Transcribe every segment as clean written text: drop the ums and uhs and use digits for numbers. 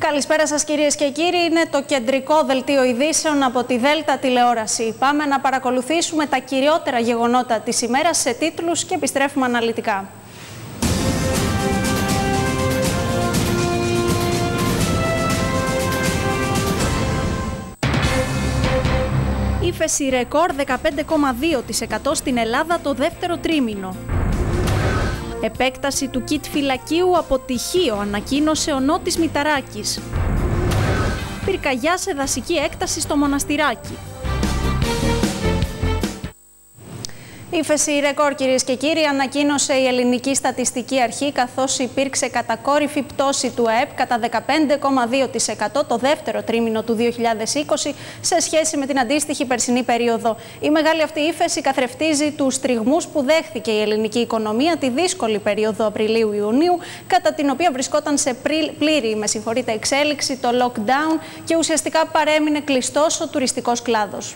Καλησπέρα σας κυρίες και κύριοι. Είναι το κεντρικό δελτίο ειδήσεων από τη Δέλτα τηλεόραση. Πάμε να παρακολουθήσουμε τα κυριότερα γεγονότα της ημέρας σε τίτλους και επιστρέφουμε αναλυτικά. Ύφεση ρεκόρ 15,2% στην Ελλάδα το δεύτερο τρίμηνο. Επέκταση του κιτ φυλακίου από τυχείο, ανακοίνωσε ο Νότης Μηταράκης. Πυρκαγιά σε δασική έκταση στο Μοναστηράκι. Ύφεση ρεκόρ, κυρίες και κύριοι, ανακοίνωσε η Ελληνική Στατιστική Αρχή, καθώς υπήρξε κατακόρυφη πτώση του ΑΕΠ κατά 15,2% το δεύτερο τρίμηνο του 2020 σε σχέση με την αντίστοιχη περσινή περίοδο. Η μεγάλη αυτή ύφεση καθρεφτίζει τους τριγμούς που δέχθηκε η ελληνική οικονομία τη δύσκολη περίοδο Απριλίου-Ιουνίου, κατά την οποία βρισκόταν σε πλήρη εξέλιξη το lockdown και ουσιαστικά παρέμεινε κλειστός ο τουριστικός κλάδος.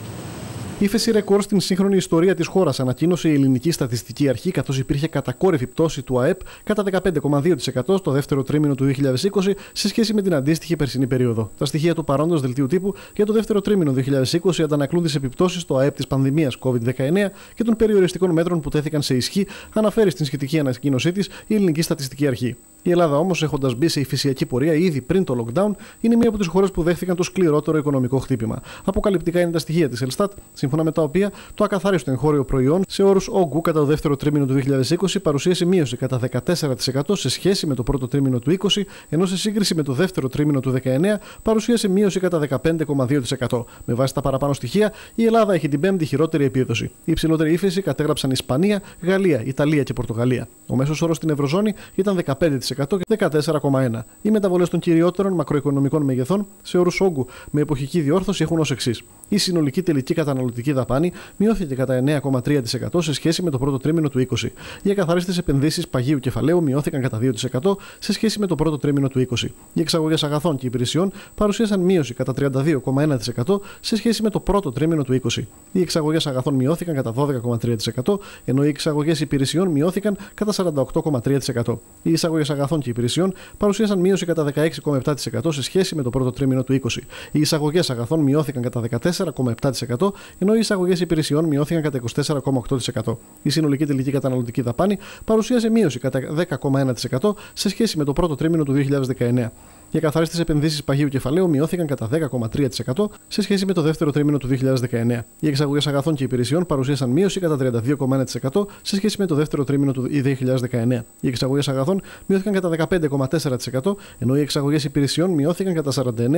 Ύφεση ρεκόρ στην σύγχρονη ιστορία της χώρας, ανακοίνωσε η Ελληνική Στατιστική Αρχή, καθώς υπήρχε κατακόρυφη πτώση του ΑΕΠ κατά 15,2% στο δεύτερο τρίμηνο του 2020 σε σχέση με την αντίστοιχη περσινή περίοδο. Τα στοιχεία του παρόντος δελτίου τύπου για το δεύτερο τρίμηνο 2020 αντανακλούν τις επιπτώσεις στο ΑΕΠ της πανδημίας COVID-19 και των περιοριστικών μέτρων που τέθηκαν σε ισχύ, αναφέρει στην σχετική ανακοίνωσή της η Ελληνική Στατιστική Αρχή. Η Ελλάδα όμως, έχοντας μπει σε υφησιακή πορεία ήδη πριν το lockdown, είναι μία από τις χώρες που δέχθηκαν το σκληρότερο οικονομικό χτύπημα. Αποκαλυπτικά είναι τα στοιχεία της Ελστάτ, σύμφωνα με τα οποία το ακαθάριστο εγχώριο προϊόν σε όρους όγκου κατά το δεύτερο τρίμηνο του 2020 παρουσίασε μείωση κατά 14% σε σχέση με το πρώτο τρίμηνο του 2020, ενώ σε σύγκριση με το δεύτερο τρίμηνο του 2019 παρουσίασε μείωση κατά 15,2%. Με βάση τα παραπάνω στοιχεία, η Ελλάδα έχει την πέμπτη χειρότερη επίδοση. Η υψηλότερη ύφεση κατέγραψαν Ισπανία, Γαλλία, Ιταλία και Πορτογαλία. Ο μέσος όρος στην Ευρωζώνη ήταν 15% και 14,1%. Οι μεταβολές των κυριότερων μακροοικονομικών μεγεθών σε όρους όγκου με εποχική διόρθωση έχουν ως εξής. Η συνολική τελική καταναλωτική δαπάνη μειώθηκε κατά 9,3% σε σχέση με το πρώτο τρίμηνο του 2020. Οι ακαθαρίστες επενδύσεις παγίου κεφαλαίου μειώθηκαν κατά 2% σε σχέση με το πρώτο τρίμηνο του 2020. Οι εξαγωγές αγαθών και υπηρεσιών παρουσίασαν μείωση κατά 32,1% σε σχέση με το πρώτο τρίμηνο του 2020. Οι εξαγωγές αγαθών μειώθηκαν κατά 12,3%, ενώ οι εξαγωγές υπηρεσιών μειώθηκαν κατά 48,3%. Οι εισαγωγές αγαθών και υπηρεσιών παρουσίασαν μείωση κατά 16,7% σε σχέση με το πρώτο τρίμηνο του 2020. Οι εισαγωγές αγαθών μειώθηκαν κατά 14,7%, ενώ οι εισαγωγές υπηρεσιών μειώθηκαν κατά 24,8%. Η συνολική τελική καταναλωτική δαπάνη παρουσίασε μείωση κατά 10,1% σε σχέση με το πρώτο τρίμηνο του 2019. Οι ακαθαρίστες επενδύσεις παγίου κεφαλαίου μειώθηκαν κατά 10,3% σε σχέση με το δεύτερο τρίμηνο του 2019. Οι εξαγωγές αγαθών και υπηρεσιών παρουσίασαν μείωση κατά 32,1% σε σχέση με το δεύτερο τρίμηνο του 2019. Οι εξαγωγές αγαθών μειώθηκαν κατά 15,4%, ενώ οι εξαγωγές υπηρεσιών μειώθηκαν κατά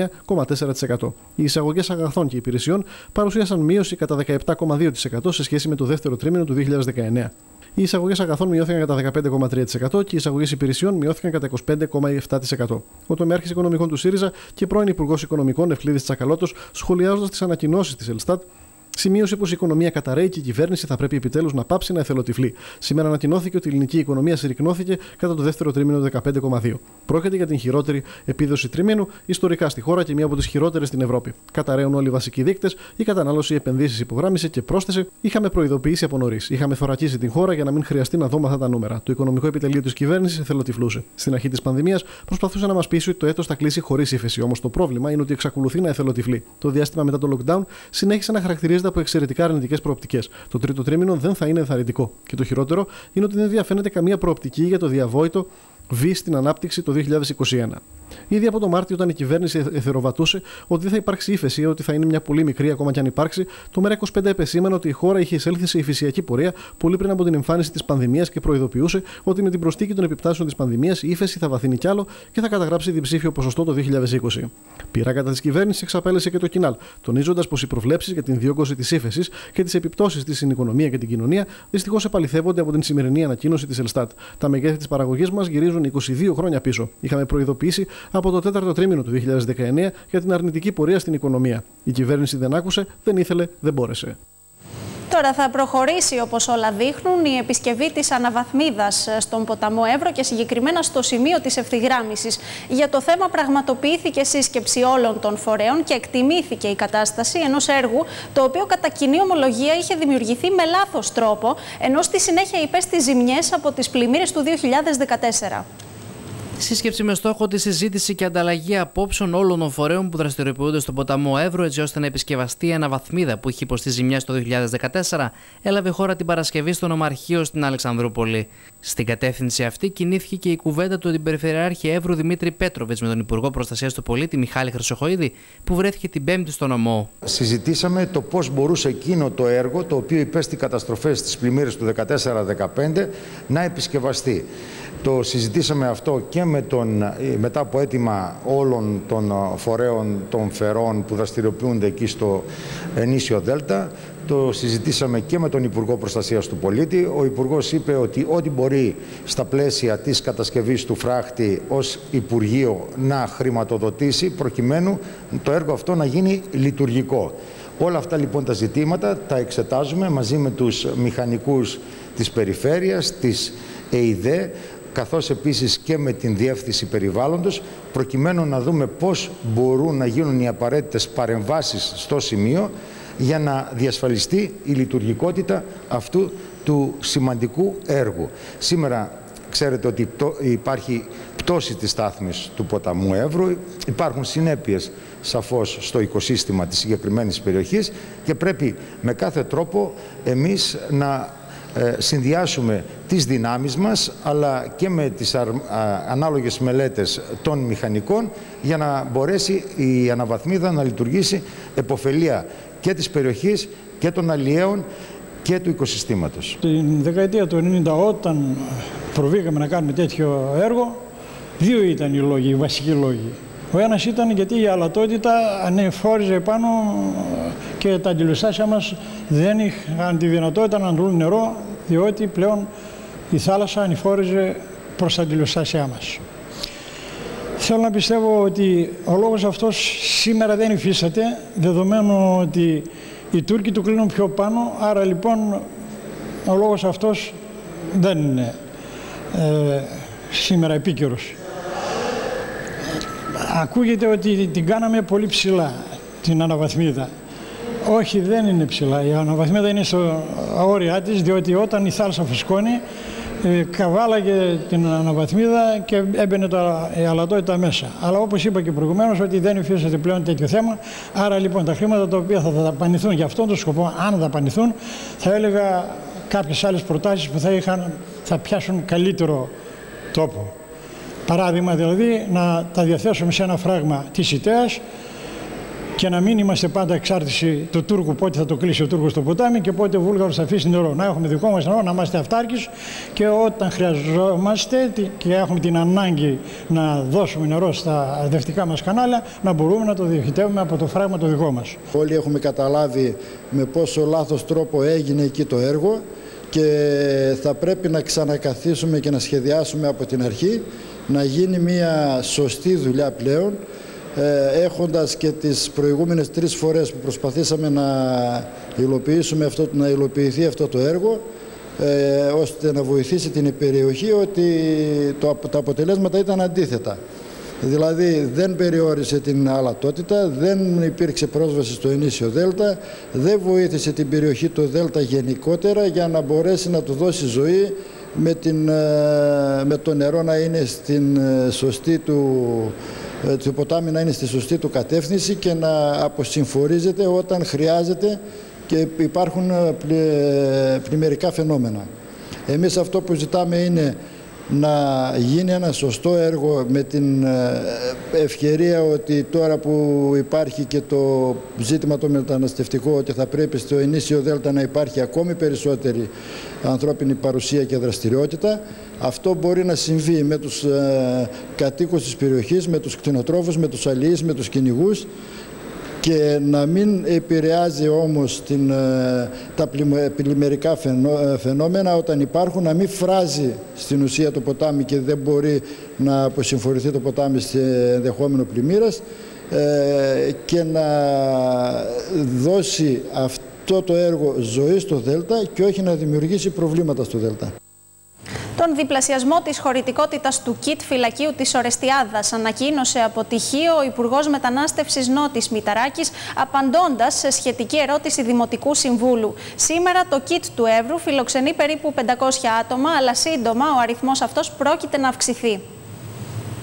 49,4%. Οι εισαγωγές αγαθών και υπηρεσιών παρουσίασαν μείωση κατά 17,2% σε σχέση με το δεύτερο τρίμηνο του 2019. Οι εισαγωγές αγαθών μειώθηκαν κατά 15,3% και οι εισαγωγές υπηρεσιών μειώθηκαν κατά 25,7%. Ο τομέαρχης οικονομικών του ΣΥΡΙΖΑ και πρώην Υπουργός Οικονομικών Ευκλήδης Τσακαλώτος, σχολιάζοντας τις ανακοινώσεις της Ελστάτ, σημείωσε πως η οικονομία καταραίει και η κυβέρνηση θα πρέπει επιτέλους να πάψει να εθελοτυφλεί. Σήμερα ανακοινώθηκε ότι η ελληνική οικονομία συρρικνώθηκε κατά το δεύτερο τρίμηνο 15,2%. Πρόκειται για την χειρότερη επίδοση τριμήνου ιστορικά στη χώρα και μία από τις χειρότερες στην Ευρώπη. Καταραίουν όλοι οι βασικοί δείκτες, η κατανάλωση, οι επενδύσεις υπογράμμισε και πρόσθεσε: είχαμε προειδοποιήσει από νωρίς. Είχαμε θωρακίσει την χώρα για να μην χρειαστεί να δούμε αυτά τα νούμερα. Το οικονομικό επιτελείο της κυβέρνησης εθελοτυφλούσε. Στην αρχή της πανδημίας προσπαθούσε να μας πείσει ότι το έτος θα κλείσει χωρίς ύφεση. Όμως το πρόβλημα είναι ότι εξακολουθεί να εθελοτυφλεί. Το διάστημα μετά το lockdown συνέχισε να χαρακτηρίζεται από εξαιρετικά αρνητικές προοπτικές. Το τρίτο τρίμηνο δεν θα είναι ενθαρρυντικό. Και το χειρότερο είναι ότι δεν διαφαίνεται καμία προοπτική για το διαβόητο V στην ανάπτυξη το 2021. Ήδη από το Μάρτιο, όταν η κυβέρνηση εθεροβατούσε ότι δεν θα υπάρξει ύφεση ή ότι θα είναι μια πολύ μικρή ακόμα κι αν υπάρξει, το ΜΕΡΑ25 επεσήμανε ότι η χώρα είχε εισέλθει σε υφησιακή πορεία πολύ πριν από την εμφάνιση της πανδημίας και προειδοποιούσε ότι με την προσθήκη των επιπτάσεων της πανδημίας η ύφεση θα βαθύνει κι άλλο και θα καταγράψει διψήφιο ποσοστό το 2020. Πειρά κατά της κυβέρνησης εξαπέλεσε και το Κινάλ, τονίζοντας πως οι προβλέψεις για την διόγκωση της ύφεσης και τις επιπτώσεις της στην οικονομία και την κοινωνία δυστυχώς επαληθεύονται από την σημερινή ανακοίνωση της Ελστάτ. Τα μεγέθη της παραγωγής μας γυρίζουν 22 χρόνια πίσω. Είχαμε προειδοποιήσει από το τέταρτο τρίμηνο του 2019 για την αρνητική πορεία στην οικονομία. Η κυβέρνηση δεν άκουσε, δεν ήθελε, δεν μπόρεσε. Τώρα θα προχωρήσει, όπως όλα δείχνουν, η επισκευή της αναβαθμίδας στον ποταμό Εύρο και συγκεκριμένα στο σημείο της ευθυγράμμισης. Για το θέμα πραγματοποιήθηκε σύσκεψη όλων των φορέων και εκτιμήθηκε η κατάσταση ενός έργου το οποίο κατά κοινή ομολογία είχε δημιουργηθεί με λάθος τρόπο, ενώ στη συνέχεια υπέστη ζημιές από τις πλημμύρες του 2014. Σύσκεψη με στόχο τη συζήτηση και ανταλλαγή απόψεων όλων των φορέων που δραστηριοποιούνται στον ποταμό Εύρο, έτσι ώστε να επισκευαστεί η αναβαθμίδα που είχε υποστεί ζημιά το 2014, έλαβε χώρα την Παρασκευή στο Νομαρχείο στην Αλεξανδρούπολη. Στην κατεύθυνση αυτή κινήθηκε και η κουβέντα του Περιφερειάρχη Εύρου Δημήτρη Πέτροβιτς με τον Υπουργό Προστασίας του Πολίτη Μιχάλη Χρυσοχοΐδη, που βρέθηκε την Πέμπτη στο νομό. Συζητήσαμε το πώς μπορούσε εκείνο το έργο, το οποίο υπέστη καταστροφές στις πλημμύρες του 2014-2015, να επισκευαστεί. Το συζητήσαμε αυτό και μετά από αίτημα όλων των φορέων των φερών που δραστηριοποιούνται εκεί στο νήσιο Δέλτα. Το συζητήσαμε και με τον Υπουργό Προστασίας του Πολίτη. Ο Υπουργός είπε ότι ό,τι μπορεί στα πλαίσια της κατασκευής του φράχτη ως Υπουργείο να χρηματοδοτήσει, προκειμένου το έργο αυτό να γίνει λειτουργικό. Όλα αυτά λοιπόν τα ζητήματα τα εξετάζουμε μαζί με τους μηχανικούς της περιφέρειας, της ΕΙΔΕ, καθώς επίσης και με την Διεύθυνση Περιβάλλοντος, προκειμένου να δούμε πώς μπορούν να γίνουν οι απαραίτητες παρεμβάσεις στο σημείο για να διασφαλιστεί η λειτουργικότητα αυτού του σημαντικού έργου. Σήμερα ξέρετε ότι υπάρχει πτώση της στάθμης του ποταμού Εύρου, υπάρχουν συνέπειες σαφώς στο οικοσύστημα της συγκεκριμένης περιοχής και πρέπει με κάθε τρόπο εμείς να συνδυάσουμε τις δυνάμεις μας αλλά και με τις ανάλογες μελέτες των μηχανικών για να μπορέσει η αναβαθμίδα να λειτουργήσει επωφελία και της περιοχής και των αλλιέων και του οικοσυστήματος. Την δεκαετία του 90, όταν προβήκαμε να κάνουμε τέτοιο έργο, δύο ήταν οι λόγοι, οι βασικοί λόγοι. Ο ένας ήταν γιατί η αλατότητα ανεφόριζε πάνω και τα αντιλουστάσια μας δεν είχαν τη δυνατότητα να αντλούν νερό, διότι πλέον η θάλασσα ανηφόριζε προς τα αντιλουστάσια μας. Θέλω να πιστεύω ότι ο λόγος αυτός σήμερα δεν υφίσταται, δεδομένου ότι οι Τούρκοι του κλείνουν πιο πάνω, άρα λοιπόν ο λόγος αυτός δεν είναι σήμερα επίκαιρος. Ακούγεται ότι την κάναμε πολύ ψηλά, την αναβαθμίδα. Όχι, δεν είναι ψηλά. Η αναβαθμίδα είναι στο όρια της, διότι όταν η θάλασσα φουσκώνει, καβάλαγε την αναβαθμίδα και έμπαινε η αλατότητα μέσα. Αλλά όπως είπα και προηγουμένως, ότι δεν υφίσταται πλέον τέτοιο θέμα. Άρα λοιπόν τα χρήματα τα οποία θα δαπανηθούν για αυτόν τον σκοπό, αν δαπανηθούν, θα έλεγα κάποιες άλλες προτάσεις που θα πιάσουν καλύτερο τόπο. Παράδειγμα δηλαδή να τα διαθέσουμε σε ένα φράγμα της ΙΤΕΑΣ και να μην είμαστε πάντα εξάρτηση του Τούρκου, πότε θα το κλείσει ο Τούρκος το ποτάμι και πότε ο Βούλγαρος θα αφήσει νερό. Να έχουμε δικό μας νερό, να είμαστε αυτάρκης και όταν χρειαζόμαστε και έχουμε την ανάγκη να δώσουμε νερό στα αρδευτικά μας κανάλια, να μπορούμε να το διοχετεύουμε από το φράγμα το δικό μας. Όλοι έχουμε καταλάβει με πόσο λάθος τρόπο έγινε εκεί το έργο και θα πρέπει να ξανακαθίσουμε και να σχεδιάσουμε από την αρχή, να γίνει μια σωστή δουλειά πλέον, έχοντας και τις προηγούμενες 3 φορές που προσπαθήσαμε να υλοποιηθεί αυτό το έργο, ώστε να βοηθήσει την περιοχή, ότι τα αποτελέσματα ήταν αντίθετα. Δηλαδή δεν περιόρισε την αλατότητα, δεν υπήρξε πρόσβαση στο ενίσιο Δέλτα, δεν βοήθησε την περιοχή του Δέλτα γενικότερα για να μπορέσει να του δώσει ζωή, με το νερό να είναι στην σωστή το ποτάμι να είναι στη σωστή του κατεύθυνση και να αποσυμφορίζεται όταν χρειάζεται και υπάρχουν πλημμυρικά φαινόμενα. Εμείς αυτό που ζητάμε είναι να γίνει ένα σωστό έργο με την ευκαιρία ότι τώρα που υπάρχει και το ζήτημα το μεταναστευτικό, ότι θα πρέπει στο ενίσιο Δέλτα να υπάρχει ακόμη περισσότερη ανθρώπινη παρουσία και δραστηριότητα. Αυτό μπορεί να συμβεί με τους κατοίκους της περιοχής, με τους κτηνοτρόφους, με τους αλληλείς, με τους κυνηγούς και να μην επηρεάζει όμως τα πλημμυρικά φαινόμενα όταν υπάρχουν, να μην φράζει στην ουσία το ποτάμι και δεν μπορεί να αποσυμφορηθεί το ποτάμι σε ενδεχόμενο πλημμύρας και να δώσει αυτό το έργο ζωή στο Δέλτα και όχι να δημιουργήσει προβλήματα στο Δέλτα. Τον διπλασιασμό της χωρητικότητας του ΚΙΤ φυλακίου της Ορεστιάδας ανακοίνωσε από τυχείο ο Υπουργός Μετανάστευσης Νότης Μηταράκης, απαντώντας σε σχετική ερώτηση Δημοτικού Συμβούλου. Σήμερα το ΚΙΤ του Εύρου φιλοξενεί περίπου 500 άτομα, αλλά σύντομα ο αριθμός αυτός πρόκειται να αυξηθεί.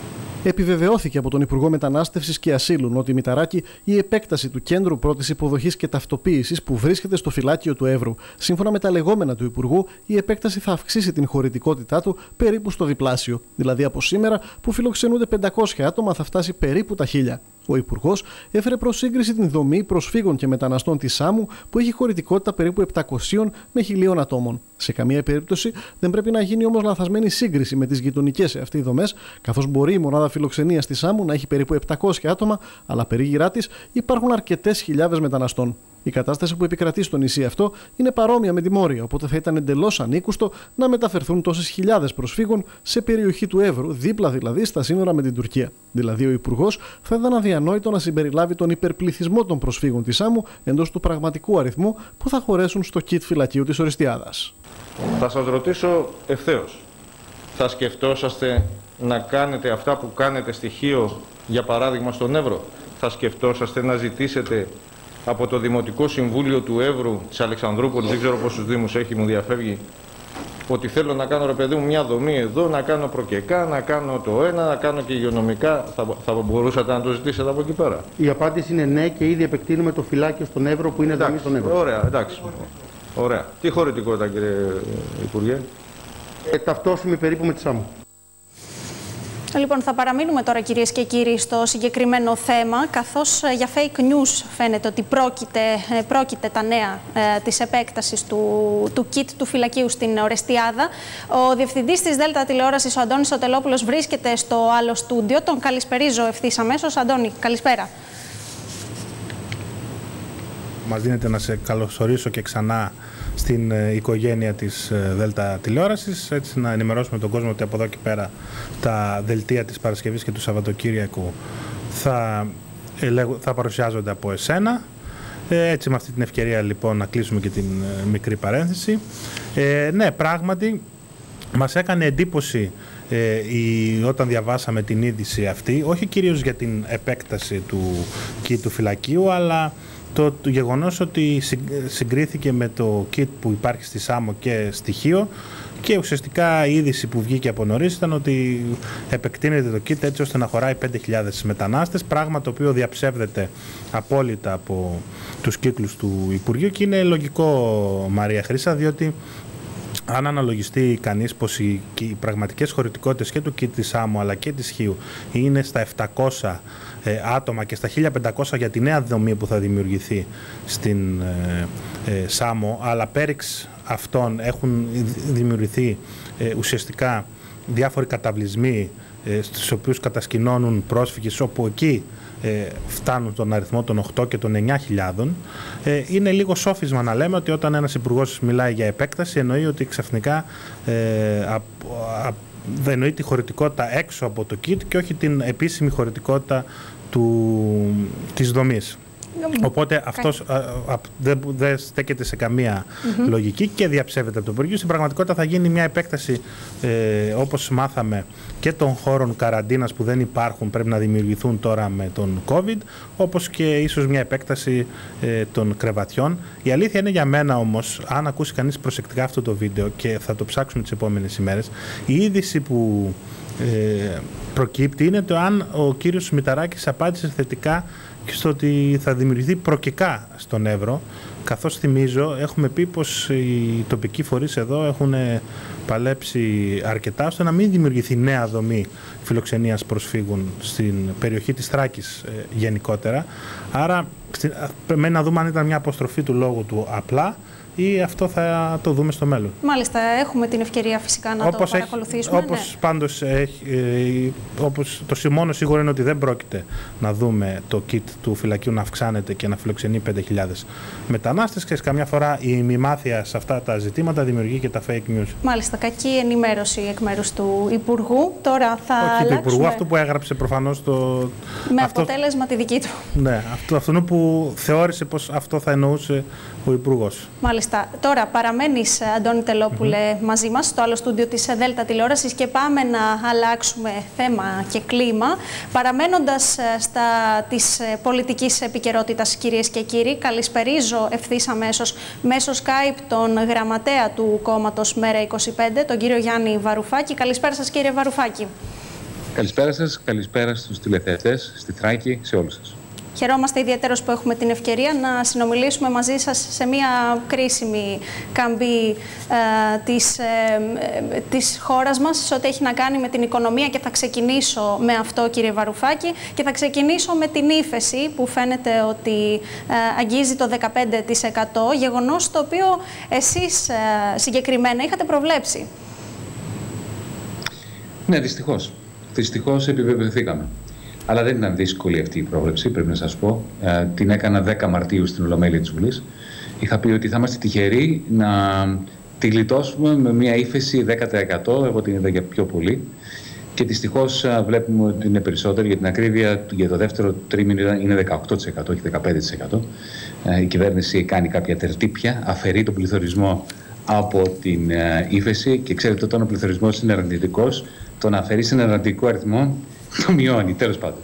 Επιβεβαιώθηκε από τον Υπουργό Μετανάστευσης και Ασύλου Νότι Μηταράκη η επέκταση του κέντρου πρώτης υποδοχής και ταυτοποίησης που βρίσκεται στο φυλάκιο του Εύρου. Σύμφωνα με τα λεγόμενα του Υπουργού, η επέκταση θα αυξήσει την χωρητικότητά του περίπου στο διπλάσιο. Δηλαδή από σήμερα που φιλοξενούνται 500 άτομα θα φτάσει περίπου τα 1000. Ο Υπουργός έφερε προς σύγκριση την δομή προσφύγων και μεταναστών της Σάμου, που έχει χωρητικότητα περίπου 700 με 1000 ατόμων. Σε καμία περίπτωση δεν πρέπει να γίνει όμως λανθασμένη σύγκριση με τις γειτονικές σε αυτή δομές, καθώς μπορεί η μονάδα φιλοξενίας της Σάμου να έχει περίπου 700 άτομα, αλλά περίγυρά της υπάρχουν αρκετές χιλιάδες μεταναστών. Η κατάσταση που επικρατεί στο νησί αυτό είναι παρόμοια με τη Μόρια, οπότε θα ήταν εντελώς ανήκουστο να μεταφερθούν τόσες χιλιάδες προσφύγων σε περιοχή του Εύρου, δίπλα δηλαδή στα σύνορα με την Τουρκία. Δηλαδή, ο Υπουργός θα ήταν αδιανόητο να συμπεριλάβει τον υπερπληθυσμό των προσφύγων της Σάμου εντός του πραγματικού αριθμού που θα χωρέσουν στο κιτ φυλακίου της Ορεστιάδας. Θα σας ρωτήσω ευθέως. Θα σκεφτόσαστε να κάνετε αυτά που κάνετε στη Χίο, για παράδειγμα στον Εύρο? Θα σκεφτόσαστε να ζητήσετε από το Δημοτικό Συμβούλιο του Εύρου, της Αλεξανδρούπολης, δεν ξέρω πόσους δήμους έχει, μου διαφεύγει, ότι θέλω να κάνω, ρε παιδί μου, μια δομή εδώ, να κάνω προκεκά, να κάνω το ένα, να κάνω και υγειονομικά? Θα μπορούσατε να το ζητήσετε από εκεί πέρα? Η απάντηση είναι ναι, και ήδη επεκτείνουμε το φυλάκιο στον Εύρο, που είναι δομή στον Εύρο. Ωραία, εντάξει. Ωραία. Τι χωρητικότητα, κύριε Υπουργέ? Ταυτόσιμη περίπου με τη Σάμου. Λοιπόν, θα παραμείνουμε τώρα, κυρίες και κύριοι, στο συγκεκριμένο θέμα, καθώς για fake news φαίνεται ότι πρόκειται τα νέα της επέκτασης του kit του φυλακίου στην Ορεστιάδα. Ο διευθυντής της ΔΕΛΤΑ τηλεόρασης, ο Αντώνης Σωτελόπουλος, βρίσκεται στο άλλο στούντιο. Τον καλησπερίζω ευθύς αμέσως. Αντώνη, καλησπέρα. Μας δίνεται να σε καλωσορίσω και ξανά στην οικογένεια της ΔΕΛΤΑ τηλεόρασης, έτσι να ενημερώσουμε τον κόσμο ότι από εδώ και πέρα τα δελτία της Παρασκευής και του Σαββατοκύριακου θα παρουσιάζονται από εσένα. Έτσι, με αυτή την ευκαιρία λοιπόν να κλείσουμε και την μικρή παρένθεση. Ναι, πράγματι μας έκανε εντύπωση όταν διαβάσαμε την είδηση αυτή, όχι κυρίως για την επέκταση του φυλακίου, αλλά το γεγονός ότι συγκρίθηκε με το kit που υπάρχει στη Σάμο και στη Χίο, και ουσιαστικά η είδηση που βγήκε από νωρίς ήταν ότι επεκτείνεται το kit έτσι ώστε να χωράει 5.000 μετανάστες, πράγμα το οποίο διαψεύδεται απόλυτα από τους κύκλους του Υπουργείου, και είναι λογικό, Μαρία Χρύσα, διότι αν αναλογιστεί κανείς πως οι πραγματικές χωρητικότητες και του kit της Σάμου αλλά και της Χίου είναι στα 700 άτομα και στα 1.500 για τη νέα δομή που θα δημιουργηθεί στην Σάμο, αλλά πέριξ αυτών έχουν δημιουργηθεί ουσιαστικά διάφοροι καταβλισμοί στους οποίους κατασκηνώνουν πρόσφυγες, όπου εκεί φτάνουν τον αριθμό των 8 και των 9.000. Είναι λίγο σόφισμα να λέμε ότι όταν ένας υπουργός μιλάει για επέκταση, εννοεί ότι ξαφνικά δεν εννοεί τη χωρητικότητα έξω από το kit και όχι την επίσημη χωρητικότητα της δομής. Οπότε αυτός δεν στέκεται σε καμία λογική και διαψεύεται από το Υπουργείο. Στην πραγματικότητα θα γίνει μια επέκταση, όπως μάθαμε, και των χώρων καραντίνας που δεν υπάρχουν, πρέπει να δημιουργηθούν τώρα με τον COVID, όπως και ίσως μια επέκταση των κρεβατιών. Η αλήθεια είναι για μένα όμως, αν ακούσει κανείς προσεκτικά αυτό το βίντεο, και θα το ψάξουμε τις επόμενες ημέρες, η είδηση που προκύπτει είναι το αν ο κύριος Μηταράκης απάντησε θετικά και στο ότι θα δημιουργηθεί προκεκά στον Εύρο, καθώς θυμίζω έχουμε πει πως οι τοπικοί φορείς εδώ έχουν παλέψει αρκετά ώστε να μην δημιουργηθεί νέα δομή φιλοξενίας προσφύγων στην περιοχή της Θράκης γενικότερα. Άρα πρέπει να δούμε αν ήταν μια αποστροφή του λόγου του απλά ή αυτό θα το δούμε στο μέλλον. Μάλιστα, έχουμε την ευκαιρία φυσικά να το παρακολουθήσουμε. Όπως πάντως, όπως το μόνο σίγουρο είναι ότι δεν πρόκειται να δούμε το kit του φυλακίου να αυξάνεται και να φιλοξενεί 5.000 μετανάστες, και καμιά φορά η ημιμάθεια σε αυτά τα ζητήματα δημιουργεί και τα fake news. Μάλιστα, κακή ενημέρωση εκ μέρους του Υπουργού. Τώρα θα αλλάξουμε... του Υπουργού, αυτό που έγραψε προφανώς με αποτέλεσμα τη δική του. Ναι, αυτό που θεώρησε πως αυτό θα εννοούσε ο Υπουργός. Μάλιστα. Τώρα παραμένεις, Αντώνη Τελόπουλε, μαζί μας στο άλλο στούντιο της ΔΕΛΤΑ τηλεόρασης, και πάμε να αλλάξουμε θέμα και κλίμα. Παραμένοντας της πολιτικής επικαιρότητας, κυρίες και κύριοι, καλησπερίζω ευθύς αμέσως μέσω Skype τον γραμματέα του κόμματος ΜΕΡΑ25, τον κύριο Γιάννη Βαρουφάκη. Καλησπέρα σας, κύριε Βαρουφάκη. Καλησπέρα σας, καλησπέρα στους τηλεθεατές, στη Θράκη, σε όλους σας. Χαιρόμαστε ιδιαίτερως που έχουμε την ευκαιρία να συνομιλήσουμε μαζί σας σε μια κρίσιμη καμπή της χώρας μας, σε ό,τι έχει να κάνει με την οικονομία, και θα ξεκινήσω με αυτό, κύριε Βαρουφάκη, και θα ξεκινήσω με την ύφεση που φαίνεται ότι αγγίζει το 15%, γεγονός το οποίο εσείς συγκεκριμένα είχατε προβλέψει. Ναι, δυστυχώς. Δυστυχώς επιβεβαιωθήκαμε. Αλλά δεν ήταν δύσκολη αυτή η πρόβλεψη, πρέπει να σας πω. Την έκανα 10 Μαρτίου στην Ολομέλεια της Βουλής. Είχα πει ότι θα είμαστε τυχεροί να τη γλιτώσουμε με μια ύφεση 10%. Εγώ την είδα για πιο πολύ. Και δυστυχώς βλέπουμε ότι είναι περισσότερο. Για την ακρίβεια, για το δεύτερο τρίμηνο είναι 18%, όχι 15%. Η κυβέρνηση κάνει κάποια τερτύπια, αφαιρεί τον πληθωρισμό από την ύφεση. Και ξέρετε, όταν ο πληθωρισμός είναι αρνητικός, το να αφαιρεί έναν αρνητικό αριθμό το μειώνει, τέλος πάντων.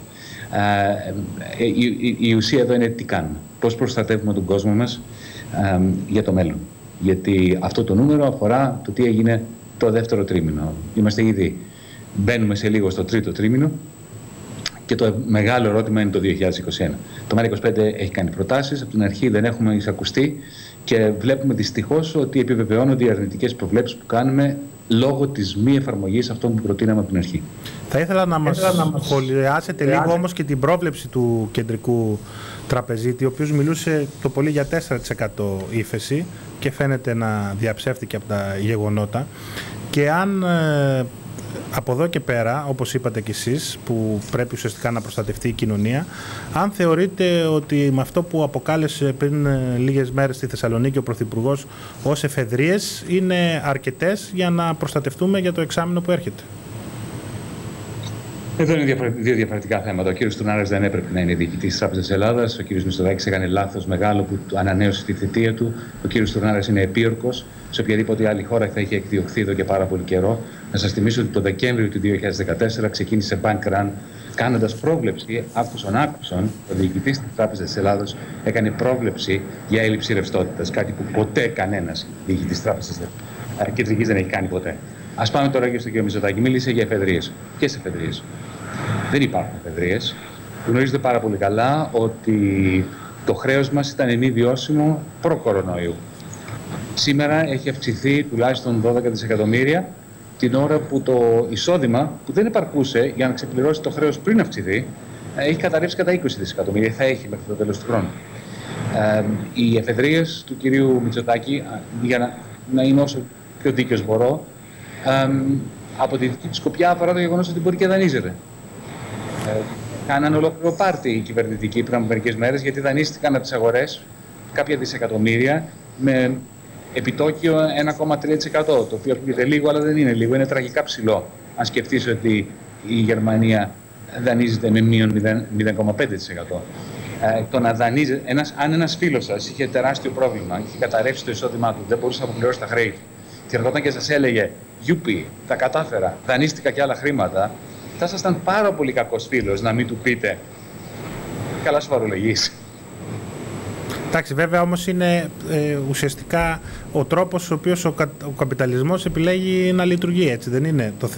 Η ουσία εδώ είναι τι κάνουμε. Πώς προστατεύουμε τον κόσμο μας για το μέλλον. Γιατί αυτό το νούμερο αφορά το τι έγινε το δεύτερο τρίμηνο. Είμαστε ήδη, μπαίνουμε σε λίγο στο τρίτο τρίμηνο και το μεγάλο ερώτημα είναι το 2021. Το ΜΕΡΑ25 έχει κάνει προτάσεις, από την αρχή δεν έχουμε εισακουστεί και βλέπουμε δυστυχώς ότι επιβεβαιώνονται οι αρνητικές προβλέψεις που κάνουμε λόγω της μη εφαρμογής αυτών που προτείναμε από την αρχή. Θα ήθελα να μας σχολιάσετε λίγο όμως και την πρόβλεψη του κεντρικού τραπεζίτη, ο οποίος μιλούσε το πολύ για 4% ύφεση και φαίνεται να διαψεύτηκε από τα γεγονότα. Και αν από εδώ και πέρα, όπως είπατε κι εσείς, που πρέπει ουσιαστικά να προστατευτεί η κοινωνία, αν θεωρείτε ότι με αυτό που αποκάλεσε πριν λίγες μέρες στη Θεσσαλονίκη ο Πρωθυπουργός ως εφεδρίες είναι αρκετές για να προστατευτούμε για το εξάμηνο που έρχεται. Εδώ είναι δύο διαφορετικά θέματα. Ο κύριος Τουρνάρας δεν έπρεπε να είναι διοικητής της Τράπεζας της Ελλάδας. Ο κύριος Μητσοτάκης έκανε λάθος μεγάλο που ανανέωσε τη θητεία του. Ο κύριος Τουρνάρας είναι επίορκος. Σε οποιαδήποτε άλλη χώρα θα είχε εκδιωχθεί εδώ και πάρα πολύ καιρό. Να σας θυμίσω ότι το Δεκέμβριο του 2014 ξεκίνησε bank run, κάνοντας πρόβλεψη, άκουσον, ο διοικητής της Τράπεζας της Ελλάδας έκανε πρόβλεψη για έλλειψη ρευστότητας. Κάτι που ποτέ κανένας διοικητής της Τράπεζας Κεντρικής δεν έχει κάνει ποτέ. Ας πάμε τώρα και στον κύριο Μητσοτάκη. Μίλησε για εφεδρίες. Ποιες εφεδρίες? Δεν υπάρχουν εφεδρίες. Γνωρίζετε πάρα πολύ καλά ότι το χρέος μας ήταν μη βιώσιμο προ-κορονοϊού. Σήμερα έχει αυξηθεί τουλάχιστον 12 δισεκατομμύρια την ώρα που το εισόδημα που δεν επαρκούσε για να ξεπληρώσει το χρέος πριν αυξηθεί έχει καταρρεύσει κατά 20 δισεκατομμύρια. Θα έχει μέχρι το τέλος του χρόνου. Οι εφεδρίες του κυρίου Μητσοτάκη, για να είμαι όσο πιο δίκαιος μπορώ, από τη δική της σκοπιά αφορά το γεγονός ότι μπορεί και δανείζεται. Κάναν ολόκληρο πάρτι οι κυβερνητικοί πριν από μερικές μέρες, γιατί δανείστηκαν από τις αγορές κάποια δισεκατομμύρια με επιτόκιο 1,3%. Το οποίο ακούγεται λίγο, αλλά δεν είναι λίγο, είναι τραγικά ψηλό. Αν σκεφτείς ότι η Γερμανία δανείζεται με μείον 0,5%. Το να δανείζεται, αν ένας φίλος σας είχε τεράστιο πρόβλημα, είχε καταρρεύσει το εισόδημά του, δεν μπορούσε να αποπληρώσει τα χρέη του, και ερχόταν και σας έλεγε «Γιουπι, τα κατάφερα, δανείστηκα και άλλα χρήματα», θα ήσασταν πάρα πολύ κακός φίλος να μην του πείτε «Καλά σου φορολογείς». Εντάξει, βέβαια όμως είναι ουσιαστικά ο τρόπος ο οποίος ο καπιταλισμός επιλέγει να λειτουργεί, έτσι δεν είναι? Το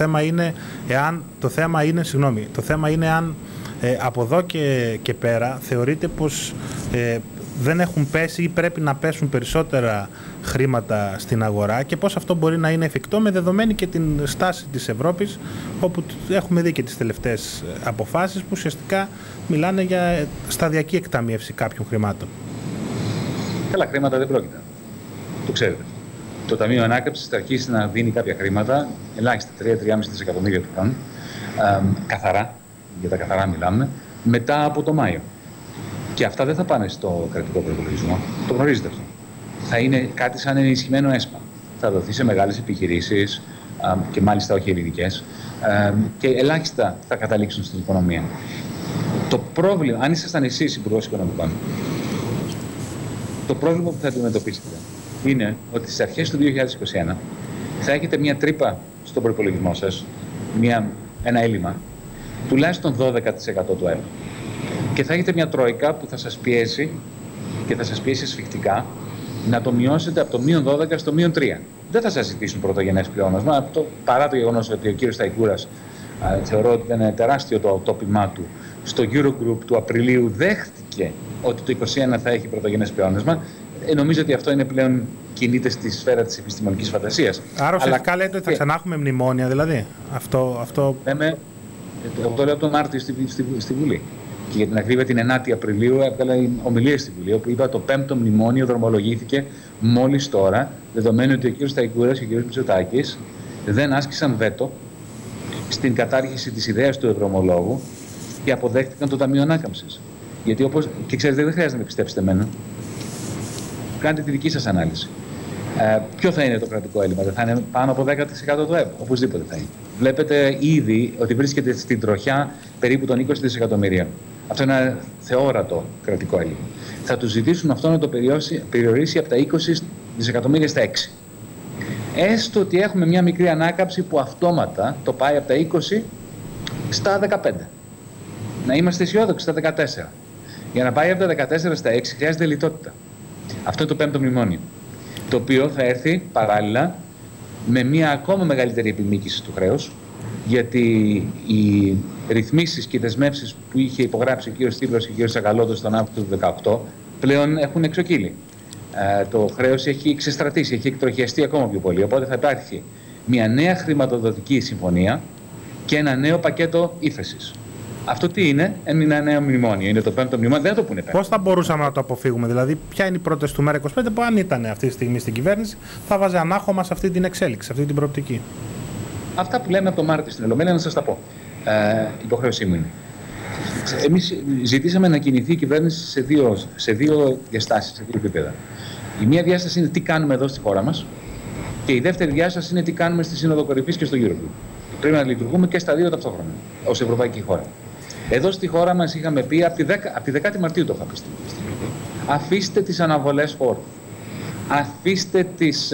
θέμα είναι αν από εδώ και πέρα θεωρείται πως δεν έχουν πέσει ή πρέπει να πέσουν περισσότερα χρήματα στην αγορά και πώς αυτό μπορεί να είναι εφικτό με δεδομένη και την στάση της Ευρώπης, όπου έχουμε δει και τις τελευταίες αποφάσεις που ουσιαστικά μιλάνε για σταδιακή εκταμίευση κάποιων χρημάτων. Καλά, χρήματα δεν πρόκειται. Το ξέρετε. Το Ταμείο Ανάκαμψης θα αρχίσει να δίνει κάποια χρήματα, ελάχιστα 3-3,5 δισεκατομμύρια του χρόνου, καθαρά, για τα καθαρά μιλάμε, μετά από το Μάιο. Και αυτά δεν θα πάνε στο κρατικό προϋπολογισμό. Το γνωρίζετε αυτό. Θα είναι κάτι σαν ενισχυμένο ΕΣΠΑ. Θα δοθεί σε μεγάλες επιχειρήσεις και μάλιστα όχι ελληνικές και ελάχιστα θα καταλήξουν στην οικονομία. Το πρόβλημα, αν ήσασταν εσείς Υπουργός Οικονομικών, το πρόβλημα που θα αντιμετωπίσετε είναι ότι στις αρχές του 2021 θα έχετε μια τρύπα στον προϋπολογισμό σας, ένα έλλειμμα, τουλάχιστον 12% του ΑΕΠ. Και θα έχετε μια τρόικα που θα σας πιέσει και θα σας πιέσει σφιχτικά να το μειώσετε από το -12 στο -3. Δεν θα σας ζητήσουν πρωτογενές πλεόνασμα, παρά το γεγονός ότι ο κύριος Σταϊκούρας Θεωρώ ότι ήταν τεράστιο το τόπιμά του. Στο Eurogroup του Απριλίου δέχτηκε ότι το 2021 θα έχει πρωτογενές πλεόνασμα. Νομίζω ότι αυτό είναι πλέον κινείται στη σφαίρα της επιστημονικής φαντασίας. Άρα ουσιαστικά λέτε ότι θα ξανά έχουμε μνημόνια, δηλαδή. Αυτό... Το λέω από τον Μάρτιο στη Βουλή. Και για την ακρίβεια την 9η Απριλίου έβγαλα ομιλία στη Βουλή, όπου είπα το 5ο μνημόνιο δρομολογήθηκε μόλις τώρα, δεδομένου ότι ο κ. Σταϊκούρας και ο κ. Μητσοτάκης δεν άσκησαν βέτο στην κατάργηση της ιδέας του ευρωομολόγου και αποδέχτηκαν το Ταμείο Ανάκαμψης. Γιατί όπως. Και ξέρετε, δεν χρειάζεται να με πιστέψετε εμένα. Κάντε τη δική σας ανάλυση. Ποιο θα είναι το κρατικό έλλειμμα, δεν θα είναι πάνω από 10% του ΕΠ, οπωσδήποτε θα είναι. Βλέπετε ήδη ότι βρίσκεται στην τροχιά περίπου των 20 δισεκατομμυρίων. Αυτό είναι ένα θεόρατο κρατικό έλλειμμα. Θα του ζητήσουν αυτό να το περιορίσει από τα 20 δισεκατομμύρια στα 6. Έστω ότι έχουμε μια μικρή ανάκαμψη που αυτόματα το πάει από τα 20 στα 15. Να είμαστε αισιόδοξοι στα 14. Για να πάει από τα 14 στα 6 χρειάζεται λιτότητα. Αυτό είναι το 5ο μνημόνιο. Το οποίο θα έρθει παράλληλα με μια ακόμα μεγαλύτερη επιμήκυση του χρέους, γιατί οι ρυθμίσεις και οι δεσμεύσεις που είχε υπογράψει ο κ. Στίβρος και ο κ. Τσακαλώτος τον Αύγουστο του 2018 πλέον έχουν εξοκύλει. Το χρέος έχει ξεστρατήσει, έχει εκτροχιαστεί ακόμα πιο πολύ. Οπότε θα υπάρχει μια νέα χρηματοδοτική συμφωνία και ένα νέο πακέτο ύφεσης. Αυτό τι είναι, ένα νέο μνημόνιο. Είναι το 5ο μνημόνιο, δεν θα το πούνε πέρα. Πώς θα μπορούσαμε να το αποφύγουμε, δηλαδή, ποια είναι η πρόταση του ΜΕΡΑ25 που, αν ήταν αυτή τη στιγμή στην κυβέρνηση, θα βάζει ανάχωμα σε αυτή την εξέλιξη, σε αυτή την προοπτική? Αυτά που λέμε από το Μάρτιο στην Ολομέλεια, να σας τα πω. Υποχρέωσή μου είναι. Εμείς ζητήσαμε να κινηθεί η κυβέρνηση σε δύο διαστάσεις, σε δύο επίπεδα. Η μία διάσταση είναι τι κάνουμε εδώ στη χώρα μας, και η δεύτερη διάσταση είναι τι κάνουμε στη Σύνοδο Κορυφής και στο Eurogroup. Πρέπει να λειτουργούμε και στα δύο ταυτόχρονα, ως ευρωπαϊκή χώρα. Εδώ στη χώρα μας είχαμε πει, από τη 10η Μαρτίου το είχα πει στην Βουλή, αφήστε τις αναβολές φόρου. Αφήστε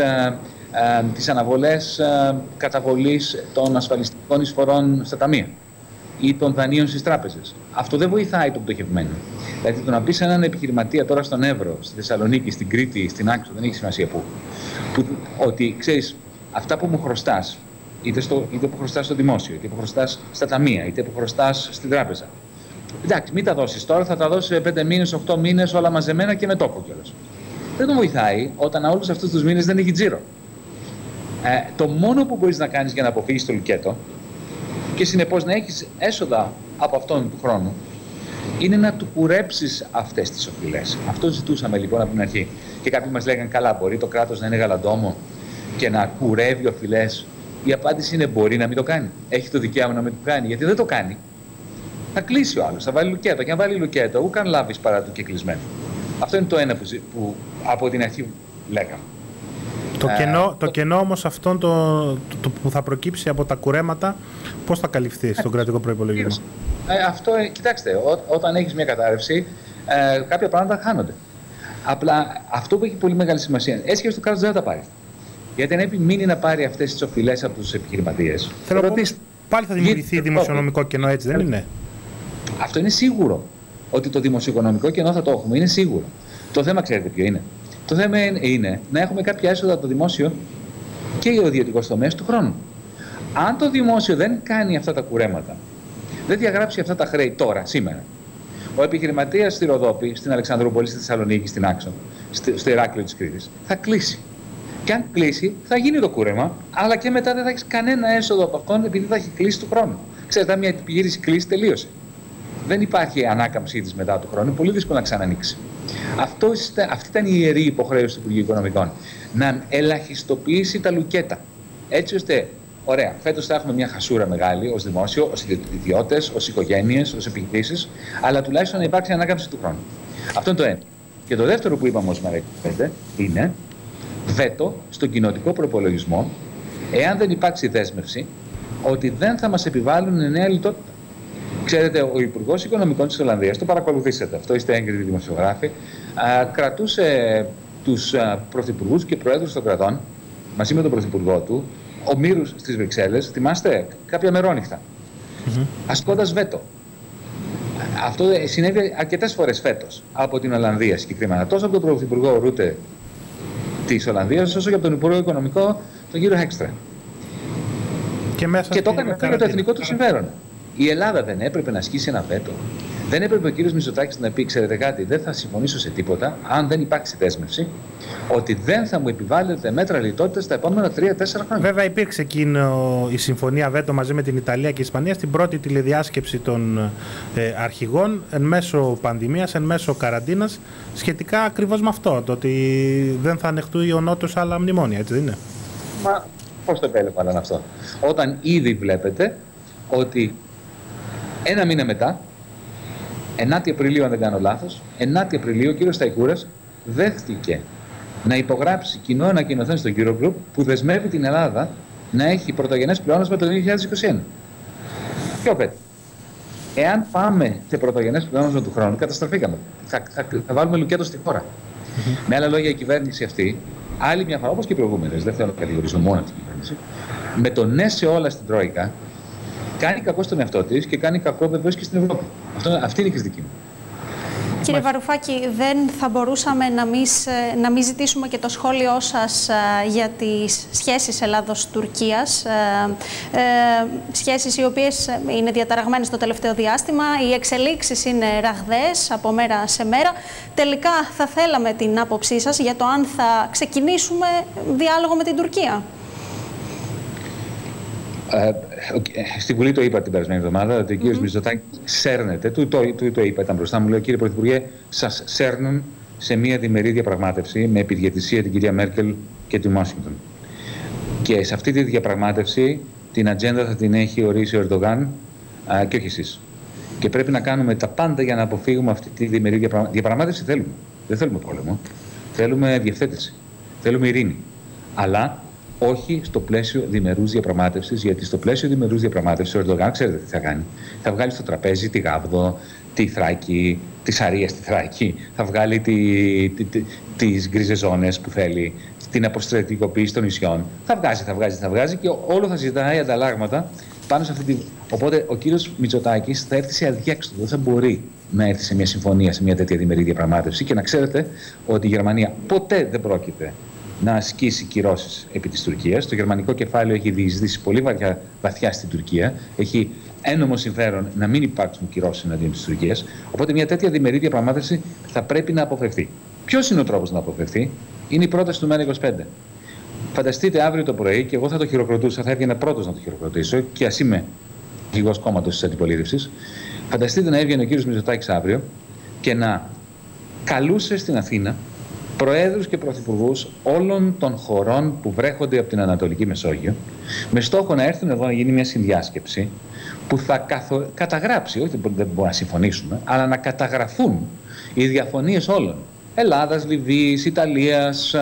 τις αναβολές καταβολής των ασφαλιστικών εισφορών στα ταμεία ή των δανείων στις τράπεζες. Αυτό δεν βοηθάει τον πτωχευμένο. Δηλαδή, το να πει σε έναν επιχειρηματία τώρα στον Εύρο, στη Θεσσαλονίκη, στην Κρήτη, στην Άξο, δεν έχει σημασία πού, ότι ξέρεις, αυτά που μου χρωστάς, είτε που χρωστάς στο δημόσιο, είτε που χρωστάς στα ταμεία, είτε που χρωστάς στην τράπεζα. Εντάξει, μην τα δώσεις τώρα, θα τα δώσεις σε 5 μήνες, 8 μήνες, όλα μαζεμένα και με τόπο κιόλας. Δεν τον βοηθάει όταν όλους αυτούς τους μήνες δεν έχει τζίρο. Το μόνο που μπορείς να κάνεις για να αποφύγεις το λουκέτο και συνεπώς να έχεις έσοδα από αυτόν του χρόνου είναι να του κουρέψεις αυτές τις οφειλές. Αυτό ζητούσαμε λοιπόν από την αρχή. Και κάποιοι μας λέγανε, καλά, μπορεί το κράτος να είναι γαλαντόμο και να κουρεύει οφειλές? Η απάντηση είναι, μπορεί να μην το κάνει. Έχει το δικαίωμα να μην το κάνει. Γιατί δεν το κάνει. Θα κλείσει ο άλλος, θα βάλει λουκέτο. Και αν βάλει λουκέτο, ού καν λάβεις παρά του κεκλεισμένο. Αυτό είναι το ένα που από την αρχή λέγαμε. Το κενό όμως αυτόν που θα προκύψει από τα κουρέματα, πώς θα καλυφθεί στον κρατικό προϋπολογισμό? Κοιτάξτε, όταν έχεις μια κατάρρευση, κάποια πράγματα χάνονται. Απλά αυτό που έχει πολύ μεγάλη σημασία, έτσι και στο κράτος δεν θα τα πάρει. Γιατί αν επιμείνει να πάρει αυτές τις οφειλές από τους επιχειρηματίες, πάλι θα δημιουργηθεί δημοσιονομικό κενό, έτσι δεν είναι? Αυτό είναι σίγουρο. Ότι το δημοσιοοικονομικό κενό θα το έχουμε, είναι σίγουρο. Το θέμα, ξέρετε ποιο είναι? Το θέμα είναι να έχουμε κάποια έσοδα από το δημόσιο και ο ιδιωτικός τομέας του χρόνου. Αν το δημόσιο δεν κάνει αυτά τα κουρέματα, δεν διαγράψει αυτά τα χρέη τώρα, σήμερα, ο επιχειρηματίας στη Ροδόπη, στην Αλεξανδρούπολη, στη Θεσσαλονίκη, στην Άξο, στο Ηράκλειο της Κρήτης, θα κλείσει. Και αν κλείσει, θα γίνει το κούρεμα, αλλά και μετά δεν θα έχει κανένα ésοδο από αυτόν, επειδή θα έχει κλείσει του χρόνου. Ξέρετε, αν μια επιχείρηση κλείσει, τελείωσε. Δεν υπάρχει ανάκαμψή της μετά του χρόνου, είναι πολύ δύσκολο να ξανανοίξει. Αυτή ήταν η ιερή υποχρέωση του Υπουργείου Οικονομικών. Να ελαχιστοποιήσει τα λουκέτα. Έτσι ώστε, ωραία, φέτος θα έχουμε μια χασούρα μεγάλη ως δημόσιο, ως ιδιώτες, ως οικογένειες, ως επιχειρήσεις, αλλά τουλάχιστον να υπάρξει ανάκαμψη του χρόνου. Αυτό είναι το ένα. Και το δεύτερο που είπαμε ως ΜΕΡΑ25 είναι βέτο στον κοινοτικό προπολογισμό, εάν δεν υπάρξει δέσμευση ότι δεν θα μας επιβάλλουν νέα λιτότητα. Ξέρετε, ο Υπουργός Οικονομικών της Ολλανδίας, το παρακολουθήσατε, αυτό είστε έγκριτοι δημοσιογράφοι, κρατούσε τους πρωθυπουργούς και προέδρους των κρατών, μαζί με τον πρωθυπουργό του, ομήρους στις Βρυξέλλες, θυμάστε, κάποια μερόνυχτα, ασκώντας βέτο. Αυτό συνέβη αρκετές φορές φέτος από την Ολλανδία συγκεκριμένα, τόσο από τον πρωθυπουργό Ρούτε της Ολλανδίας, όσο και από τον Υπουργό Οικονομικό, τον κύριο Χέκστρα. Και το έκανε αυτό για το εθνικό του συμφέρον. Η Ελλάδα δεν έπρεπε να ασκήσει ένα βέτο? Δεν έπρεπε ο κύριος Μητσοτάκης να πει: ξέρετε κάτι, δεν θα συμφωνήσω σε τίποτα, αν δεν υπάρξει δέσμευση, ότι δεν θα μου επιβάλλετε μέτρα λιτότητας τα επόμενα 3-4 χρόνια. Βέβαια, υπήρξε εκείνο η συμφωνία βέτο μαζί με την Ιταλία και η Ισπανία στην πρώτη τηλεδιάσκεψη των αρχηγών εν μέσω πανδημίας, εν μέσω καραντίνας, σχετικά ακριβώς με αυτό, το ότι δεν θα ανεχτούν ο Νότος άλλα μνημόνια, έτσι δεν είναι? Μα πώς το επέλεγαν αυτό, όταν ήδη βλέπετε ότι ένα μήνα μετά, 9η Απριλίου, αν δεν κάνω λάθος, 9η Απριλίου ο κύριος Σταϊκούρας δέχτηκε να υπογράψει κοινό ανακοινωθέν στο Eurogroup που δεσμεύει την Ελλάδα να έχει πρωτογενές πλεόνασμα το 2021. Ποιο πέτει? Εάν πάμε σε πρωτογενές πλεόνασμα του χρόνου, καταστραφήκαμε. Θα βάλουμε λουκέτο στη χώρα. Με άλλα λόγια, η κυβέρνηση αυτή, άλλη μια φορά, όπως και οι προηγούμενες, δεν θέλω να κατηγορήσω μόνο αυτή την κυβέρνηση, με το ναι σε όλα στην Τρόικα, κάνει κακό στον εαυτό της και κάνει κακό βεβαίως και στην Ευρώπη. Αυτή είναι η κριτική μου. Κύριε Βαρουφάκη, δεν θα μπορούσαμε να μην ζητήσουμε και το σχόλιο σας για τις σχέσεις Ελλάδος-Τουρκίας, σχέσεις οι οποίες είναι διαταραγμένες το τελευταίο διάστημα, οι εξελίξεις είναι ραγδαίες από μέρα σε μέρα. Τελικά θα θέλαμε την άποψή σας για το αν θα ξεκινήσουμε διάλογο με την Τουρκία. Στη Βουλή το είπα την περασμένη εβδομάδα ότι ο κύριος Μητσοτάκης σέρνεται, του το είπα, ήταν μπροστά μου, λέω: κύριε Πρωθυπουργέ, σας σέρνουν σε μια διμερή διαπραγμάτευση με επιδιαιτησία την κυρία Μέρκελ και τη Ουάσιγκτον. Και σε αυτή τη διαπραγμάτευση την ατζέντα θα την έχει ορίσει ο Ερντογάν και όχι εσείς. Και πρέπει να κάνουμε τα πάντα για να αποφύγουμε αυτή τη διμερή διαπραγμάτευση. Θέλουμε. Δεν θέλουμε πόλεμο. Θέλουμε διευθέτηση. Θέλουμε ειρήνη. Αλλά όχι στο πλαίσιο διμερούς διαπραγμάτευσης, γιατί στο πλαίσιο διμερούς διαπραγμάτευσης ο Ερντογάν, ξέρετε τι θα κάνει? Θα βγάλει στο τραπέζι τη Γάβδο, τη Θράκη, τη Σαρία στη Θράκη, θα βγάλει τις γκρίζες ζώνες που θέλει, την αποστρατικοποίηση των νησιών. Θα βγάζει και όλο θα ζητάει ανταλλάγματα πάνω σε αυτή τη. Οπότε ο κύριος Μητσοτάκης θα έρθει σε αδιέξοδο, δεν θα μπορεί να έρθει σε μια συμφωνία, σε μια τέτοια διμερή διαπραγμάτευση. Και να ξέρετε ότι η Γερμανία ποτέ δεν πρόκειται να ασκήσει κυρώσεις επί της Τουρκίας. Το γερμανικό κεφάλαιο έχει διεισδύσει πολύ βαθιά στην Τουρκία. Έχει ένομο συμφέρον να μην υπάρξουν κυρώσεις εναντίον της Τουρκίας. Οπότε μια τέτοια διμερή διαπραγμάτευση θα πρέπει να αποφευθεί. Ποιος είναι ο τρόπος να αποφευθεί? Είναι η πρόταση του ΜΕΝ25. Φανταστείτε αύριο το πρωί, και εγώ θα το χειροκροτούσα, θα έβγαινα πρώτος να το χειροκροτήσω, και ας είμαι αρχηγός κόμματος της αντιπολίτευσης. Φανταστείτε να έβγαινε ο κύριος Μητσοτάκης αύριο και να καλούσε στην Αθήνα προέδρους και πρωθυπουργούς όλων των χωρών που βρέχονται από την Ανατολική Μεσόγειο, με στόχο να έρθουν εδώ να γίνει μια συνδιάσκεψη που θα καταγράψει, όχι δεν μπορούμε να συμφωνήσουμε, αλλά να καταγραφούν οι διαφωνίες όλων. Ελλάδας, Λιβύης, Ιταλίας,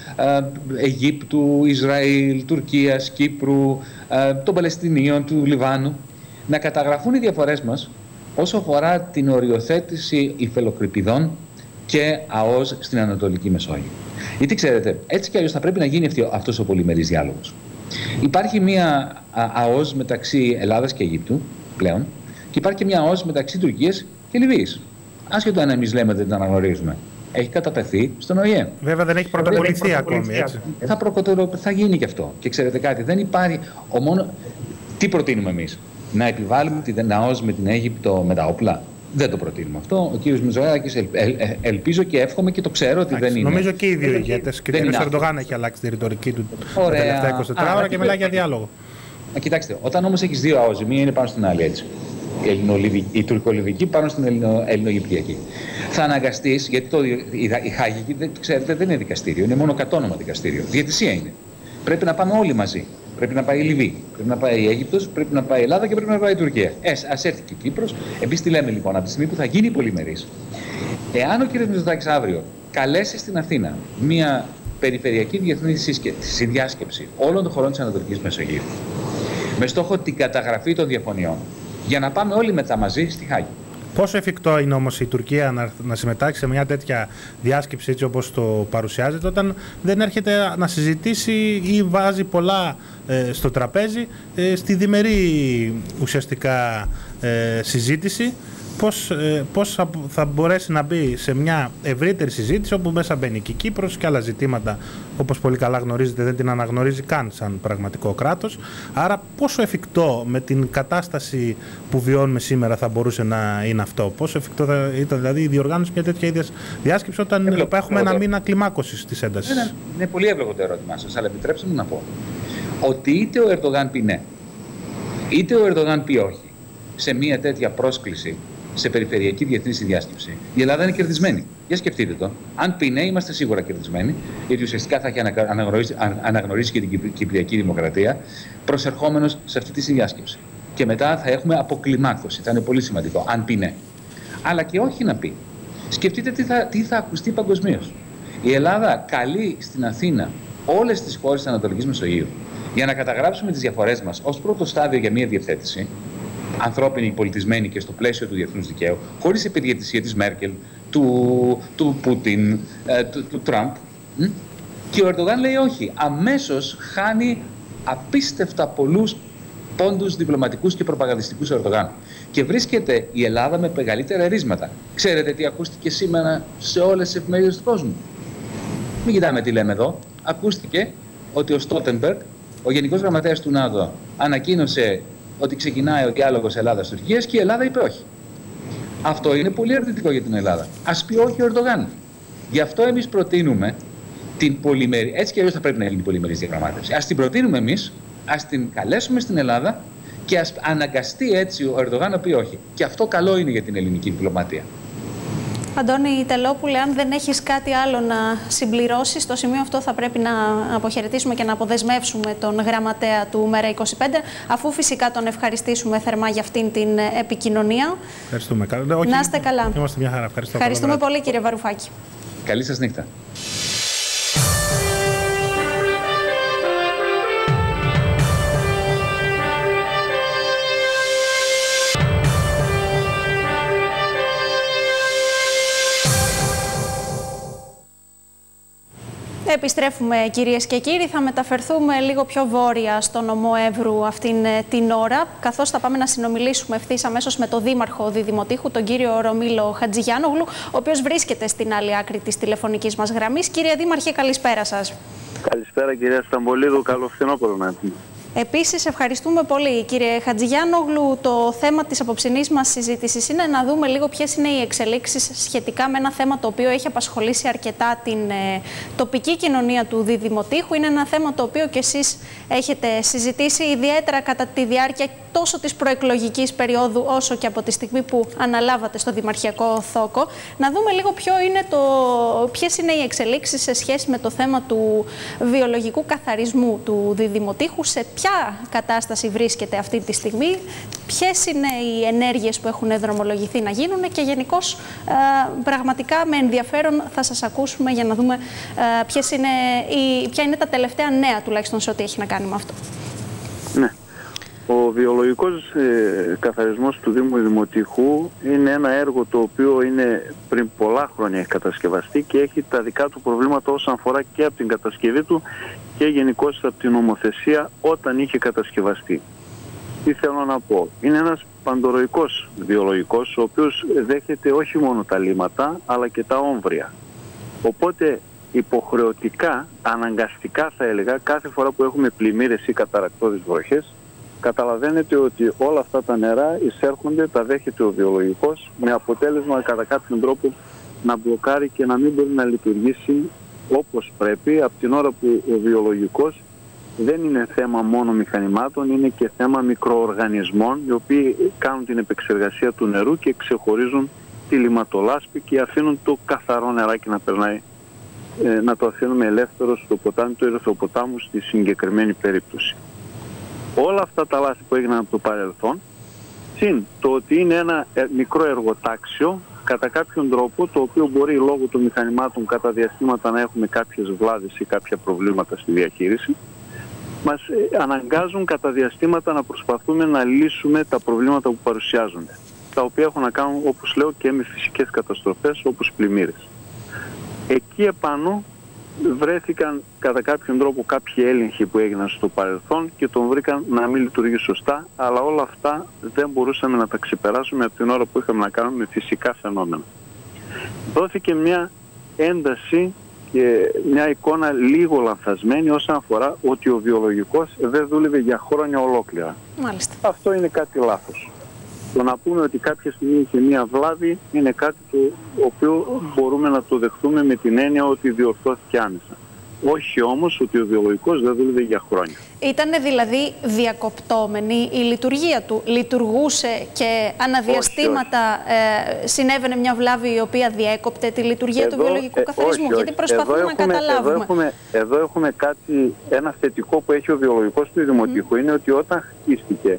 Αιγύπτου, Ισραήλ, Τουρκίας, Κύπρου, των Παλαιστινίων, του Λιβάνου. Να καταγραφούν οι διαφορές μας όσο αφορά την οριοθέτηση υφελοκρηπηδών και ΑΟΣ στην Ανατολική Μεσόγειο. Γιατί ξέρετε, έτσι κι αλλιώς θα πρέπει να γίνει αυτός ο πολυμερής διάλογος. Υπάρχει μια ΑΟΣ μεταξύ Ελλάδας και Αιγύπτου πλέον και υπάρχει και μια ΑΟΣ μεταξύ Τουρκίας και Λιβύης. Άσχετο αν εμείς λέμε δεν την αναγνωρίζουμε. Έχει κατατεθεί στον ΟΗΕ. Βέβαια δεν έχει πρωτοποληθεί ακόμη, έτσι. Θα γίνει και αυτό. Και ξέρετε κάτι, δεν υπάρχει. Τι προτείνουμε εμείς? Να επιβάλλουμε την ΑΟΣ με την Αίγυπτο με τα όπλα? Δεν το προτείνουμε αυτό. Ο κύριος Μητσοτάκης, ελπίζω και εύχομαι και το ξέρω ότι δεν είναι. Νομίζω και οι δύο ηγέτες. Και ο κύριος Ερντογάν έχει αλλάξει τη ρητορική του τα τελευταία 24 ώρα και μιλάει για διάλογο. Κοιτάξτε, όταν όμως έχεις δύο ΑΟΣ, μία είναι πάνω στην άλλη, έτσι. Η τουρκολιβική πάνω στην ελληνογυπτιακή. Θα αναγκαστείς, γιατί η Χάγη, ξέρετε, δεν είναι δικαστήριο, είναι μόνο κατόνομα δικαστήριο. Διαιτησία είναι. Πρέπει να πάμε όλοι μαζί. Πρέπει να πάει η Λιβύη, πρέπει να πάει η Αίγυπτος, πρέπει να πάει η Ελλάδα και πρέπει να πάει η Τουρκία. Ας έρθει και η Κύπρος. Εμείς τι λέμε λοιπόν, από τη στιγμή που θα γίνει πολυμερής, εάν ο κ. Μητσοτάκης αύριο καλέσει στην Αθήνα μια περιφερειακή διεθνή συνδιάσκεψη όλων των χωρών της Ανατολικής Μεσογείου, με στόχο την καταγραφή των διαφωνιών, για να πάμε όλοι μετά μαζί στη Χάγη. Πόσο εφικτό είναι όμως η Τουρκία να συμμετάξει σε μια τέτοια διάσκεψη έτσι όπως το παρουσιάζεται, όταν δεν έρχεται να συζητήσει ή βάζει πολλά στο τραπέζι στη διμερή ουσιαστικά συζήτηση πώς θα μπορέσει να μπει σε μια ευρύτερη συζήτηση όπου μέσα μπαίνει και η Κύπρος και άλλα ζητήματα, όπως πολύ καλά γνωρίζετε, δεν την αναγνωρίζει καν σαν πραγματικό κράτος. Άρα πόσο εφικτό με την κατάσταση που βιώνουμε σήμερα θα μπορούσε να είναι αυτό? Πόσο εφικτό θα ήταν δηλαδή η διοργάνωση μια τέτοια ίδια διάσκεψη όταν έχουμε ένα μήνα κλιμάκωσης της έντασης? Είναι πολύ εύλογο το ερώτημά σας, αλλά επιτρέψτε μου να πω ότι είτε ο Ερντογάν πει ναι, είτε ο Ερντογάν πει όχι σε μια τέτοια πρόσκληση σε περιφερειακή διεθνή συνδιάσκεψη, η Ελλάδα είναι κερδισμένη. Για σκεφτείτε το. Αν πει ναι, είμαστε σίγουρα κερδισμένοι, γιατί ουσιαστικά θα έχει αναγνωρίσει και την Κυπριακή Δημοκρατία προσερχόμενος σε αυτή τη συνδιάσκεψη. Και μετά θα έχουμε αποκλιμάκωση. Θα είναι πολύ σημαντικό, αν πει ναι. Αλλά και όχι να πει. Σκεφτείτε τι θα ακουστεί παγκοσμίως. Η Ελλάδα καλεί στην Αθήνα όλες τις χώρες της Ανατολικής Μεσογείου για να καταγράψουμε τις διαφορές μας ως πρώτο στάδιο για μια διευθέτηση, ανθρώπινη, πολιτισμένη και στο πλαίσιο του διεθνούς δικαίου, χωρίς επιδιαιτησία της Μέρκελ, του Πούτιν, του Τραμπ. Και ο Ερντογάν λέει όχι. Αμέσως χάνει απίστευτα πολλούς πόντους διπλωματικούς και προπαγανδιστικούς ο Ερντογάν. Και βρίσκεται η Ελλάδα με μεγαλύτερα ρίσματα. Ξέρετε τι ακούστηκε σήμερα σε όλες τις εφημερίδες του κόσμου? Μην κοιτάμε τι λέμε εδώ. Ακούστηκε ότι ο Στόλτενμπεργκ, ο Γενικός Γραμματέας του ΝΑΤΟ, ανακοίνωσε ότι ξεκινάει ο διάλογος Ελλάδας-Τουρκίας και η Ελλάδα είπε όχι. Αυτό είναι πολύ αρνητικό για την Ελλάδα. Ας πει όχι ο Ερντογάν. Γι' αυτό εμείς προτείνουμε την πολυμερή. Έτσι κι αλλιώς θα πρέπει να γίνει η πολυμερής διαπραγμάτευση. Ας την προτείνουμε εμείς, ας την καλέσουμε στην Ελλάδα και ας αναγκαστεί έτσι ο Ερντογάν να πει όχι. Και αυτό καλό είναι για την ελληνική διπλωματία. Αντώνη Τελόπουλε, αν δεν έχεις κάτι άλλο να συμπληρώσεις, στο σημείο αυτό θα πρέπει να αποχαιρετήσουμε και να αποδεσμεύσουμε τον γραμματέα του ΜΕΡΑ25, αφού φυσικά τον ευχαριστήσουμε θερμά για αυτήν την επικοινωνία. Ευχαριστούμε. Να είστε καλά. Είμαστε μια χαρά. Ευχαριστούμε πολύ, κύριε Βαρουφάκη. Καλή σας νύχτα. Επιστρέφουμε, κυρίες και κύριοι. Θα μεταφερθούμε λίγο πιο βόρεια στο νομό Εύρου αυτήν την ώρα, καθώς θα πάμε να συνομιλήσουμε ευθύς αμέσως με τον Δήμαρχο Διδημοτήχου, τον κύριο Ρωμίλο Χατζηγιάνογλου, ο οποίος βρίσκεται στην άλλη άκρη της τηλεφωνικής μας γραμμής. Κύριε Δήμαρχε, καλησπέρα σας. Καλησπέρα, κυρία Σταμπολίδου. Καλό φθινόπωρο να έχουμε. Επίσης, ευχαριστούμε πολύ, κύριε Χατζηγιάνογλου. Το θέμα της απόψινής μας συζήτησης είναι να δούμε λίγο ποιες είναι οι εξελίξεις σχετικά με ένα θέμα το οποίο έχει απασχολήσει αρκετά την τοπική κοινωνία του Διδημοτήχου. Είναι ένα θέμα το οποίο και εσείς έχετε συζητήσει ιδιαίτερα κατά τη διάρκεια τόσο της προεκλογικής περίοδου όσο και από τη στιγμή που αναλάβατε στο Δημαρχιακό Θόκο. Να δούμε λίγο ποιες είναι οι εξελίξεις σε σχέση με το θέμα του βιολογικού καθαρισμού του Διδημοτήχου, σε ποια κατάσταση βρίσκεται αυτή τη στιγμή, ποιες είναι οι ενέργειες που έχουν δρομολογηθεί να γίνουν και γενικώς πραγματικά με ενδιαφέρον θα σας ακούσουμε για να δούμε ποια είναι τα τελευταία νέα, τουλάχιστον σε ό,τι έχει να κάνει με αυτό. Ναι. Ο βιολογικός καθαρισμός του Δήμου Δημοτήχου είναι ένα έργο το οποίο είναι πριν πολλά χρόνια έχει κατασκευαστεί και έχει τα δικά του προβλήματα όσον αφορά και από την κατασκευή του και γενικώς από την νομοθεσία όταν είχε κατασκευαστεί. Τι θέλω να πω? Είναι ένας παντοροϊκός βιολογικός, ο οποίος δέχεται όχι μόνο τα λίματα αλλά και τα όμβρια. Οπότε υποχρεωτικά, αναγκαστικά θα έλεγα, κάθε φορά που έχουμε πλημμύρες ή καταρρακτώδεις βροχές, καταλαβαίνετε ότι όλα αυτά τα νερά εισέρχονται, τα δέχεται ο βιολογικός, με αποτέλεσμα κατά κάποιον τρόπο να μπλοκάρει και να μην μπορεί να λειτουργήσει όπως πρέπει, από την ώρα που ο βιολογικός δεν είναι θέμα μόνο μηχανημάτων, είναι και θέμα μικροοργανισμών, οι οποίοι κάνουν την επεξεργασία του νερού και ξεχωρίζουν τη λιματολάσπη και αφήνουν το καθαρό νεράκι να περνάει, να το αφήνουμε ελεύθερο στο ποτάμι του ερυθροποτάμου στη συγκεκριμένη περίπτωση. Όλα αυτά τα λάθη που έγιναν από το παρελθόν, συν το ότι είναι ένα μικρό εργοτάξιο, κατά κάποιον τρόπο, το οποίο μπορεί λόγω των μηχανημάτων κατά διαστήματα να έχουμε κάποιες βλάβες ή κάποια προβλήματα στη διαχείριση, μας αναγκάζουν κατά διαστήματα να προσπαθούμε να λύσουμε τα προβλήματα που παρουσιάζονται, τα οποία έχουν να κάνουν, όπως λέω, και με φυσικές καταστροφές όπως πλημμύρες. Εκεί επάνω βρέθηκαν κατά κάποιον τρόπο κάποιοι έλεγχοι που έγιναν στο παρελθόν και τον βρήκαν να μην λειτουργεί σωστά, αλλά όλα αυτά δεν μπορούσαμε να τα ξεπεράσουμε από την ώρα που είχαμε να κάνουμε με φυσικά φαινόμενα. Δόθηκε μια ένταση και μια εικόνα λίγο λανθασμένη όσον αφορά ότι ο βιολογικός δεν δούλευε για χρόνια ολόκληρα. Μάλιστα. Αυτό είναι κάτι λάθος. Το να πούμε ότι κάποια στιγμή είχε μια βλάβη είναι κάτι το οποίο μπορούμε να το δεχτούμε με την έννοια ότι διορθώθηκε άμεσα. Όχι όμως ότι ο βιολογικός δεν δούλευε για χρόνια. Ήτανε δηλαδή διακοπτόμενη η λειτουργία του. Λειτουργούσε και αναδιαστήματα συνέβαινε μια βλάβη η οποία διέκοπτε τη λειτουργία του βιολογικού καθαρισμού. Όχι. Γιατί προσπαθούμε να καταλάβουμε. Εδώ έχουμε κάτι, ένα θετικό που έχει ο βιολογικός του Δημοτικού. Είναι ότι όταν χτίστηκε,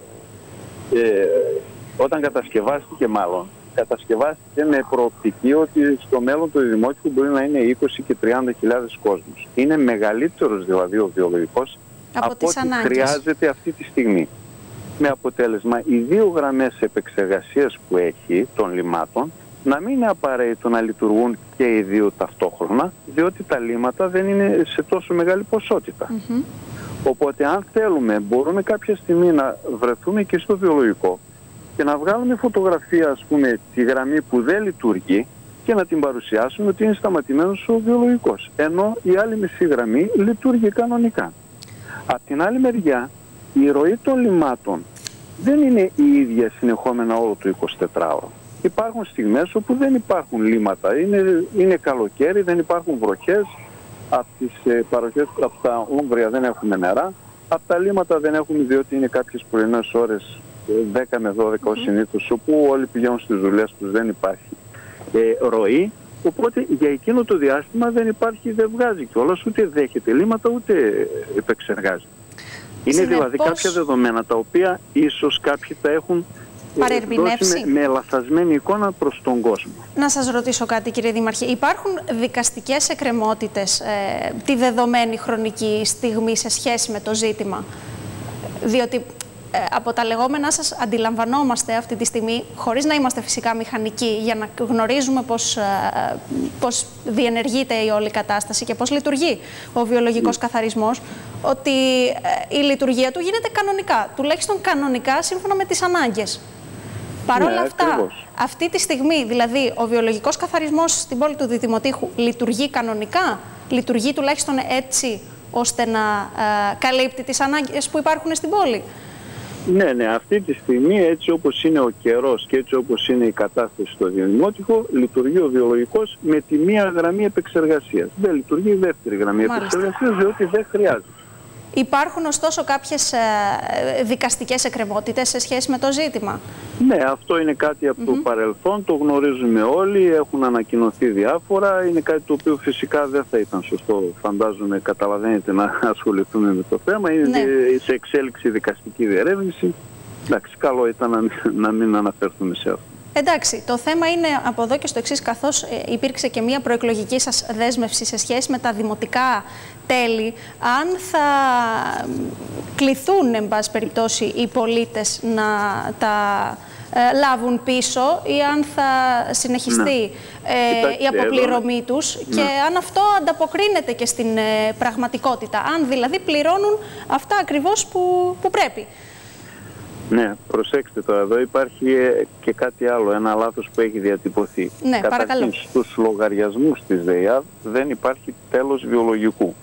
όταν κατασκευάστηκε κατασκευάστηκε με προοπτική ότι στο μέλλον του Δημότυχου μπορεί να είναι 20 και 30.000 κόσμος. Είναι μεγαλύτερος δηλαδή ο βιολογικός από ό,τι χρειάζεται αυτή τη στιγμή. Με αποτέλεσμα οι δύο γραμμές επεξεργασίας που έχει των λιμάτων να μην είναι απαραίτητο να λειτουργούν και οι δύο ταυτόχρονα, διότι τα λίματα δεν είναι σε τόσο μεγάλη ποσότητα. Οπότε αν θέλουμε μπορούμε κάποια στιγμή να βρεθούμε και στο βιολογικό και να βγάλουμε φωτογραφία, ας πούμε, τη γραμμή που δεν λειτουργεί και να την παρουσιάσουμε ότι είναι σταματημένος ο βιολογικός. Ενώ η άλλη μισή γραμμή λειτουργεί κανονικά. Απ' την άλλη μεριά, η ροή των λιμάτων δεν είναι η ίδια συνεχόμενα όλο το 24ωρο. Υπάρχουν στιγμές όπου δεν υπάρχουν λίματα. Είναι καλοκαίρι, δεν υπάρχουν βροχές. Από τις παροχές, από τα Όμβρια δεν έχουμε νερά. Από τα λίματα δεν έχουμε, διότι είναι κάποιες πρωινές ώρες 10 με 12 ως συνήθως, όπου όλοι πηγαίνουν στις δουλειές τους, δεν υπάρχει ροή. Οπότε για εκείνο το διάστημα δεν βγάζει κιόλας, ούτε δέχεται λίματα, ούτε επεξεργάζει. Είναι δηλαδή κάποια δεδομένα τα οποία ίσως κάποιοι τα έχουν δώσει με λαθασμένη εικόνα προς τον κόσμο. Να σας ρωτήσω κάτι, κύριε Δήμαρχε. Υπάρχουν δικαστικές εκκρεμότητες τη δεδομένη χρονική στιγμή σε σχέση με το ζήτημα? Διότι από τα λεγόμενά σας αντιλαμβανόμαστε αυτή τη στιγμή, χωρίς να είμαστε φυσικά μηχανικοί, για να γνωρίζουμε πώς διενεργείται η όλη κατάσταση και πώς λειτουργεί ο βιολογικός καθαρισμός, ότι η λειτουργία του γίνεται κανονικά, τουλάχιστον κανονικά σύμφωνα με τις ανάγκες. Παρ' όλα αυτά, αυτή τη στιγμή, δηλαδή, ο βιολογικός καθαρισμός στην πόλη του Δημοτήχου λειτουργεί κανονικά, λειτουργεί τουλάχιστον έτσι, ώστε να καλύπτει τις ανάγκες που υπάρχουν στην πόλη? Ναι, αυτή τη στιγμή, έτσι όπως είναι ο καιρός και έτσι όπως είναι η κατάσταση στο Δημότυχο, λειτουργεί ο βιολογικός με τη μία γραμμή επεξεργασίας. Δεν λειτουργεί η δεύτερη γραμμή επεξεργασίας, διότι δεν χρειάζεται. Υπάρχουν ωστόσο κάποιες δικαστικές εκκρεμότητες σε σχέση με το ζήτημα? Ναι, αυτό είναι κάτι από το παρελθόν, το γνωρίζουμε όλοι, έχουν ανακοινωθεί διάφορα, είναι κάτι το οποίο φυσικά δεν θα ήταν σωστό, φαντάζομαι, καταλαβαίνετε, να ασχοληθούμε με το θέμα, είναι σε εξέλιξη δικαστική διερεύνηση. Εντάξει, καλό ήταν να μην αναφερθούμε σε αυτό. Εντάξει, το θέμα είναι από εδώ και στο εξής, καθώς υπήρξε και μια προεκλογική σας δέσμευση σε σχέση με τα δημοτικά τέλη, αν θα κληθούν, εν πάση περιπτώσει, οι πολίτες να τα λάβουν πίσω ή αν θα συνεχιστεί η αποπληρωμή τους και αν αυτό ανταποκρίνεται και στην πραγματικότητα, αν δηλαδή πληρώνουν αυτά ακριβώς που πρέπει. Ναι, προσέξτε τώρα, εδώ υπάρχει και κάτι άλλο, ένα λάθος που έχει διατυπωθεί. Ναι, παρακαλώ. Στους λογαριασμούς της ΔΕΙΑΔ δεν υπάρχει τέλος βιολογικού.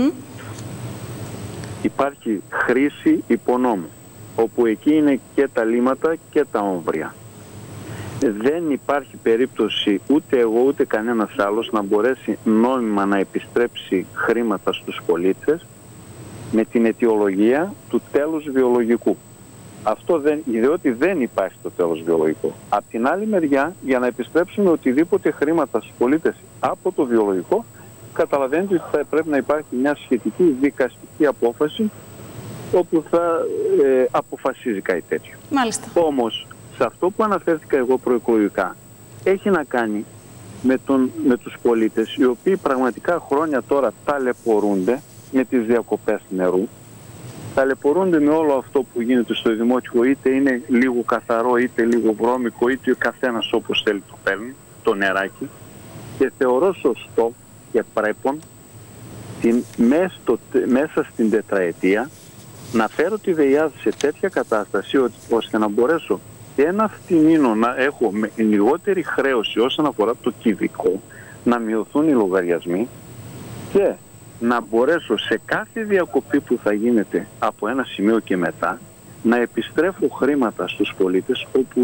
Υπάρχει χρήση υπονόμου, όπου εκεί είναι και τα λίματα και τα όμβρια. Δεν υπάρχει περίπτωση ούτε εγώ ούτε κανένας άλλος να μπορέσει νόμιμα να επιστρέψει χρήματα στους πολίτες με την αιτιολογία του τέλους βιολογικού. Αυτό διότι δεν υπάρχει το τέλος βιολογικό. Απ' την άλλη μεριά, για να επιστρέψουμε οτιδήποτε χρήματα στους πολίτες από το βιολογικό, καταλαβαίνετε ότι θα πρέπει να υπάρχει μια σχετική δικαστική απόφαση όπου θα αποφασίζει κάτι τέτοιο. Μάλιστα. Όμως, σε αυτό που αναφέρθηκα εγώ προεκλογικά, έχει να κάνει με τους πολίτες οι οποίοι πραγματικά χρόνια τώρα ταλαιπωρούνται με τις διακοπές νερού, ταλαιπωρούνται με όλο αυτό που γίνεται στο Δημότυχο, είτε είναι λίγο καθαρό, είτε λίγο βρώμικο, είτε ο καθένας όπως θέλει το παίρνει, το νεράκι. Και θεωρώ σωστό και πρέπον μέσα στην τετραετία να φέρω τη ΔΕΙΑΔ σε τέτοια κατάσταση ώστε να μπορέσω ένα φτηνίνο να έχω με λιγότερη χρέωση όσον αφορά το κυβικό, να μειωθούν οι λογαριασμοί και να μπορέσω σε κάθε διακοπή που θα γίνεται από ένα σημείο και μετά να επιστρέφω χρήματα στους πολίτες, όπου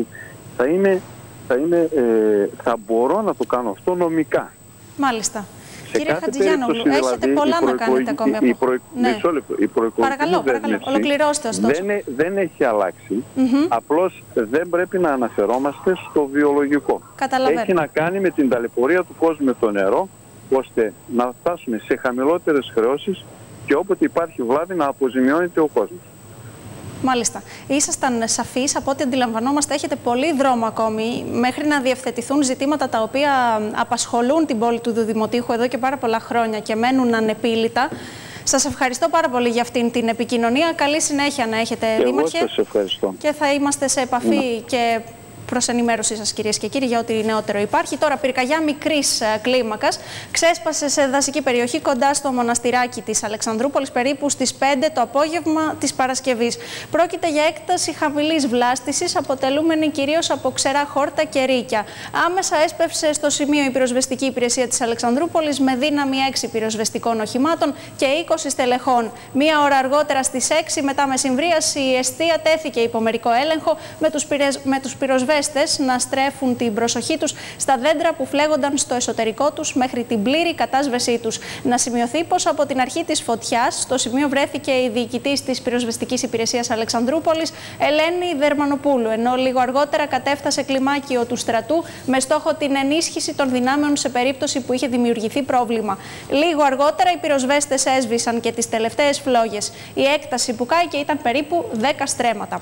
θα μπορώ να το κάνω αυτό νομικά. Μάλιστα. Κύριε Χατζηγιάννογλου, έχετε πολλά να κάνετε ακόμη από... Μισό λεπτό. Η προεκλογική παρακαλώ, ολοκληρώστε ωστόσο. Δεν έχει αλλάξει. Απλώς δεν πρέπει να αναφερόμαστε στο βιολογικό. Καταλαβαίνω. Έχει να κάνει με την ταλαιπωρία του κόσμου με το νερό, ώστε να φτάσουμε σε χαμηλότερες χρεώσεις και όποτε υπάρχει βλάβη να αποζημιώνεται ο κόσμος. Μάλιστα. Ήσασταν σαφείς, από ό,τι αντιλαμβανόμαστε έχετε πολύ δρόμο ακόμη μέχρι να διευθετηθούν ζητήματα τα οποία απασχολούν την πόλη του Δημοτήχου εδώ και πάρα πολλά χρόνια και μένουν ανεπίλητα. Σας ευχαριστώ πάρα πολύ για αυτήν την επικοινωνία. Καλή συνέχεια να έχετε, Δήμαρχε. Εγώ σας ευχαριστώ. Και θα είμαστε σε επαφή και προς ενημέρωσή σας, κυρίες και κύριοι, για ό,τι νεότερο υπάρχει. Τώρα, πυρκαγιά μικρής κλίμακας ξέσπασε σε δασική περιοχή κοντά στο μοναστηράκι της Αλεξανδρούπολης περίπου στις 5 το απόγευμα της Παρασκευής. Πρόκειται για έκταση χαμηλής βλάστησης, αποτελούμενη κυρίως από ξερά χόρτα και ρίκια. Άμεσα έσπευσε στο σημείο η πυροσβεστική υπηρεσία της Αλεξανδρούπολης με δύναμη 6 πυροσβεστικών οχημάτων και 20 στελεχών. Μία ώρα αργότερα στις 6 μετά μεσημβρίας η εστία τέθηκε υπό μερικό έλεγχο με τους πυροσβέστες να στρέφουν την προσοχή τους στα δέντρα που φλέγονταν στο εσωτερικό τους μέχρι την πλήρη κατάσβεσή τους. Να σημειωθεί πως από την αρχή της φωτιάς στο σημείο βρέθηκε η διοικητής της πυροσβεστικής υπηρεσίας Αλεξανδρούπολης, Ελένη Δερμανοπούλου, ενώ λίγο αργότερα κατέφτασε κλιμάκιο του στρατού με στόχο την ενίσχυση των δυνάμεων σε περίπτωση που είχε δημιουργηθεί πρόβλημα. Λίγο αργότερα οι πυροσβέστες έσβησαν και τις τελευταίες φλόγες. Η έκταση που κάηκε ήταν περίπου 10 στρέμματα.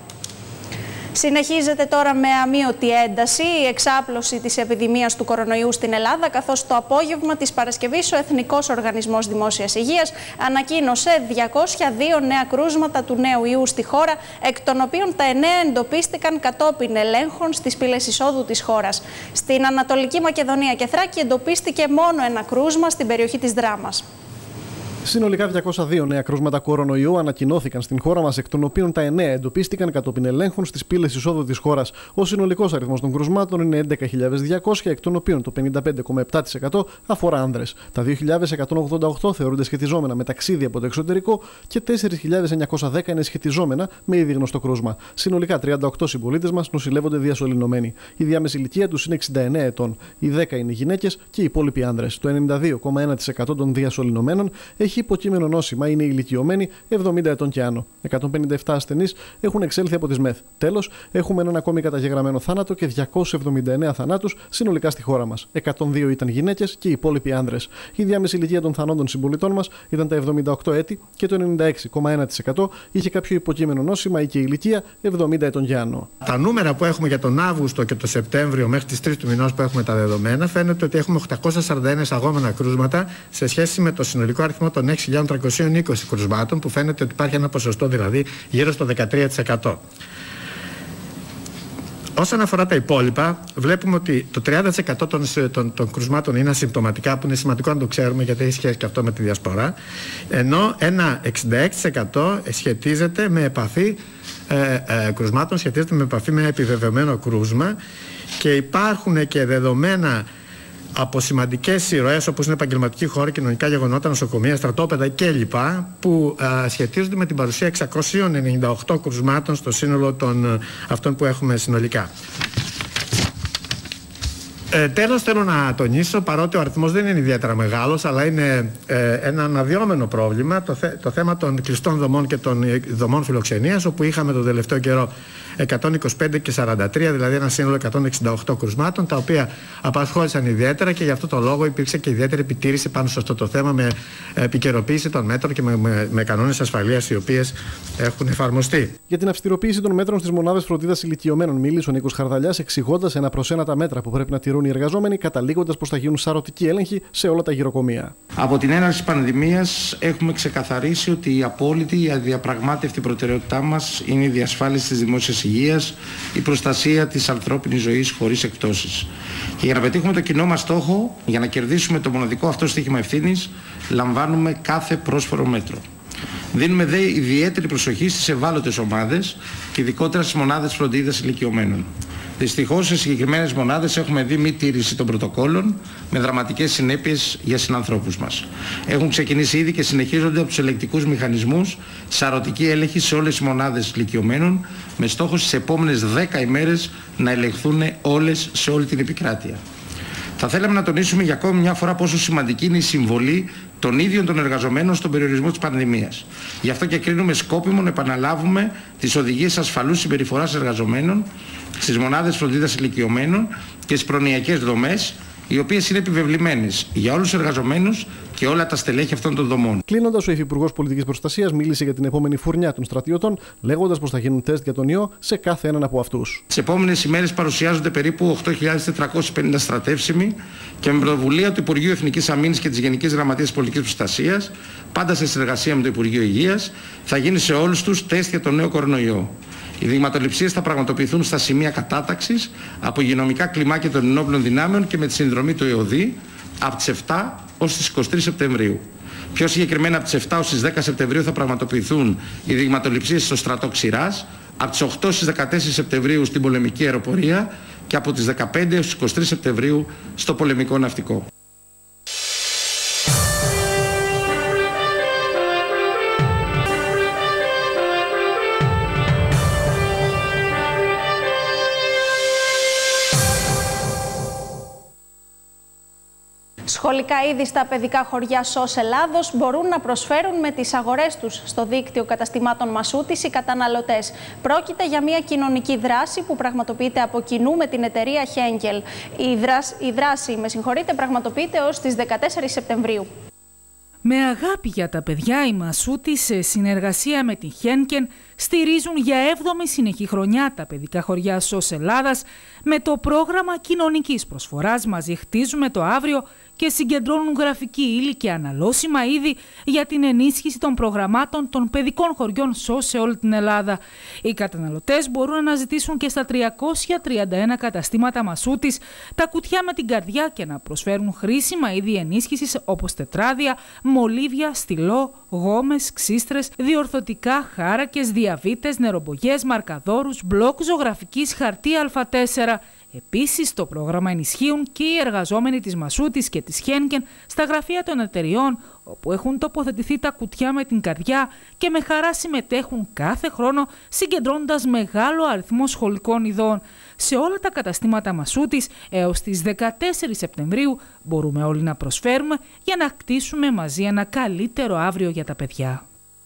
Συνεχίζεται τώρα με αμείωτη ένταση η εξάπλωση της επιδημίας του κορονοϊού στην Ελλάδα, καθώς το απόγευμα της Παρασκευής ο Εθνικός Οργανισμός Δημόσιας Υγείας ανακοίνωσε 202 νέα κρούσματα του νέου ιού στη χώρα, εκ των οποίων τα 9 εντοπίστηκαν κατόπιν ελέγχων στις πύλες εισόδου της χώρας. Στην Ανατολική Μακεδονία και Θράκη εντοπίστηκε μόνο ένα κρούσμα στην περιοχή της Δράμας. Συνολικά 202 νέα κρούσματα κορονοϊού ανακοινώθηκαν στην χώρα μας, εκ των οποίων τα 9 εντοπίστηκαν κατόπιν ελέγχων στις πύλες εισόδου της χώρας. Ο συνολικός αριθμός των κρούσματων είναι 11.200, εκ των οποίων το 55,7% αφορά άνδρες. Τα 2.188 θεωρούνται σχετιζόμενα με ταξίδια από το εξωτερικό και 4.910 είναι σχετιζόμενα με ήδη γνωστό κρούσμα. Συνολικά 38 συμπολίτες μας νοσηλεύονται διασωληνωμένοι. Η διάμεση ηλικία τους είναι 69 ετών. Οι 10 είναι γυναίκες και οι υπόλοιποι άνδρες. Το 92,1% των διασωληνωμένων έχει υποκείμενο νόσημα, είναι ηλικιωμένοι 70 ετών και άνω. 157 ασθενείς έχουν εξέλθει από τις ΜΕΘ. Τέλος, έχουμε έναν ακόμη καταγεγραμμένο θάνατο και 279 θανάτους συνολικά στη χώρα μας. 102 ήταν γυναίκες και οι υπόλοιποι άνδρες. Η διάμεση ηλικία των θανόντων συμπολιτών μας ήταν τα 78 έτη και το 96,1% είχε κάποιο υποκείμενο νόσημα ή και ηλικία 70 ετών και άνω. Τα νούμερα που έχουμε για τον Αύγουστο και τον Σεπτέμβριο μέχρι τις 3 του μηνός που έχουμε τα δεδομένα, φαίνεται ότι έχουμε 841 εισαγόμενα κρούσματα σε σχέση με το συνολικό αριθμό των 6.320 κρουσμάτων, που φαίνεται ότι υπάρχει ένα ποσοστό δηλαδή γύρω στο 13%. Όσον αφορά τα υπόλοιπα, βλέπουμε ότι το 30% των κρουσμάτων είναι ασυμπτωματικά, που είναι σημαντικό να το ξέρουμε γιατί έχει σχέση και αυτό με τη διασπορά, ενώ ένα 66% σχετίζεται με επαφή κρουσμάτων, σχετίζεται με επαφή με επιβεβαιωμένο κρούσμα, και υπάρχουν και δεδομένα από σημαντικές ιρωές όπως είναι επαγγελματική χώρα, κοινωνικά γεγονότα, νοσοκομεία, στρατόπεδα κλπ. Που σχετίζονται με την παρουσία 698 κρουσμάτων στο σύνολο των αυτών που έχουμε συνολικά. Τέλος, θέλω να τονίσω, παρότι ο αριθμός δεν είναι ιδιαίτερα μεγάλος, αλλά είναι ένα αναδυόμενο πρόβλημα, το θέμα των κλειστών δομών και των δομών φιλοξενίας, όπου είχαμε τον τελευταίο καιρό 125 και 43, δηλαδή ένα σύνολο 168 κρουσμάτων, τα οποία απασχόλησαν ιδιαίτερα, και γι' αυτό το λόγο υπήρξε και ιδιαίτερη επιτήρηση πάνω σε αυτό το θέμα, με επικαιροποίηση των μέτρων και με κανόνες ασφαλείας οι οποίες έχουν εφαρμοστεί. Για την αυστηροποίηση των μέτρων στις μονάδες φροντίδας ηλικιωμένων μίλησε ο Νίκος Χαρδαλιάς, εξηγώντας ένα προς ένα τα μέτρα που πρέπει να τηρούν οι εργαζόμενοι, καταλήγοντας πως θα γίνουν σαρωτικοί έλεγχοι σε όλα τα γυροκομεία. Από την έναρξη της πανδημίας έχουμε ξεκαθαρίσει ότι η απόλυτη, η αδιαπραγμάτευτη προτεραιότητά μας είναι η διασφάλιση της δημόσιας υγείας, η προστασία της ανθρώπινης ζωής χωρίς εκπτώσεις. Και για να πετύχουμε το κοινό μας στόχο, για να κερδίσουμε το μοναδικό αυτό στοίχημα ευθύνης, λαμβάνουμε κάθε πρόσφορο μέτρο. Δίνουμε δε ιδιαίτερη προσοχή στις ευάλωτες ομάδες και ειδικότερα στις μονάδες φροντίδας ηλικιωμένων. Δυστυχώς, σε συγκεκριμένες μονάδες έχουμε δει μη τήρηση των πρωτοκόλων με δραματικές συνέπειες για συνανθρώπους μας. Έχουν ξεκινήσει ήδη και συνεχίζονται από τους ελεγκτικούς μηχανισμούς σαρωτικοί έλεγχοι σε όλες τις μονάδες ηλικιωμένων, με στόχο στις επόμενες 10 ημέρες να ελεγχθούν όλες σε όλη την επικράτεια. Θα θέλαμε να τονίσουμε για ακόμη μια φορά πόσο σημαντική είναι η συμβολή των ίδιων των εργαζομένων στον περιορισμό της πανδημίας. Γι' αυτό και κρίνουμε σκόπιμο να επαναλάβουμε τις οδηγίες ασφαλούς συμπεριφοράς εργαζομένων στις μονάδες φροντίδας ηλικιωμένων και στις προνοιακές δομές, οι οποίες είναι επιβεβλημένες για όλους τους εργαζομένους και όλα τα στελέχη αυτών των δομών. Κλείνοντας, ο Υφυπουργός Πολιτικής Προστασίας μίλησε για την επόμενη φουρνιά των στρατιωτών, λέγοντας πως θα γίνουν τεστ για τον ιό σε κάθε έναν από αυτούς. Τις επόμενες ημέρες παρουσιάζονται περίπου 8.450 στρατεύσιμοι και με πρωτοβουλία του Υπουργείου Εθνικής Αμήνης και της Γενικής Γραμματείας Πολιτικής Προστασίας, πάντα σε συνεργασία με το Υπουργείο Υγείας, θα γίνει σε όλους τους τεστ για τον νέο κορονοϊό. Οι δειγματοληψίες θα πραγματοποιηθούν στα σημεία κατάταξης από υγειονομικά κλιμάκια των ενόπλων δυνάμεων και με τη συνδρομή του ΕΟΔΗ από τις 7 ως τις 23 Σεπτεμβρίου. Πιο συγκεκριμένα, από τις 7 ως τις 10 Σεπτεμβρίου θα πραγματοποιηθούν οι δειγματοληψίες στο στρατό Ξηράς, από τις 8 στις 14 Σεπτεμβρίου στην πολεμική αεροπορία και από τις 15 ως τις 23 Σεπτεμβρίου στο πολεμικό ναυτικό. Σχολικά είδη στα παιδικά χωριά ΣΟΣ Ελλάδος μπορούν να προσφέρουν με τις αγορές τους στο δίκτυο καταστημάτων Μασούτης οι καταναλωτές. Πρόκειται για μια κοινωνική δράση που πραγματοποιείται από κοινού με την εταιρεία Henkel. Η δράση, πραγματοποιείται ως τις 14 Σεπτεμβρίου. Με αγάπη για τα παιδιά, οι Μασούτης, σε συνεργασία με την Henkel, στηρίζουν για 7η συνεχή χρονιά τα παιδικά χωριά ΣΟΣ Ελλάδας με το πρόγραμμα κοινωνικής προσφοράς «Μαζί χτίζουμε το αύριο» και συγκεντρώνουν γραφική ύλη και αναλώσιμα είδη για την ενίσχυση των προγραμμάτων των παιδικών χωριών ΣΟΣ σε όλη την Ελλάδα. Οι καταναλωτές μπορούν να αναζητήσουν και στα 331 καταστήματα Μασούτης τα κουτιά με την καρδιά και να προσφέρουν χρήσιμα είδη ενίσχυσης όπως τετράδια, μολύβια, στυλό, γόμες, ξύστρες, διορθωτικά, χάρακες, διαβήτες, νερομπογιές, μαρκαδόρους, μπλοκ ζωγραφικής, χαρτί Α4. Επίσης, το πρόγραμμα ενισχύουν και οι εργαζόμενοι της Μασούτης και της Henkel στα γραφεία των εταιριών, όπου έχουν τοποθετηθεί τα κουτιά με την καρδιά και με χαρά συμμετέχουν κάθε χρόνο συγκεντρώνοντας μεγάλο αριθμό σχολικών ειδών. Σε όλα τα καταστήματα Μασούτης έως τις 14 Σεπτεμβρίου μπορούμε όλοι να προσφέρουμε για να κτίσουμε μαζί ένα καλύτερο αύριο για τα παιδιά.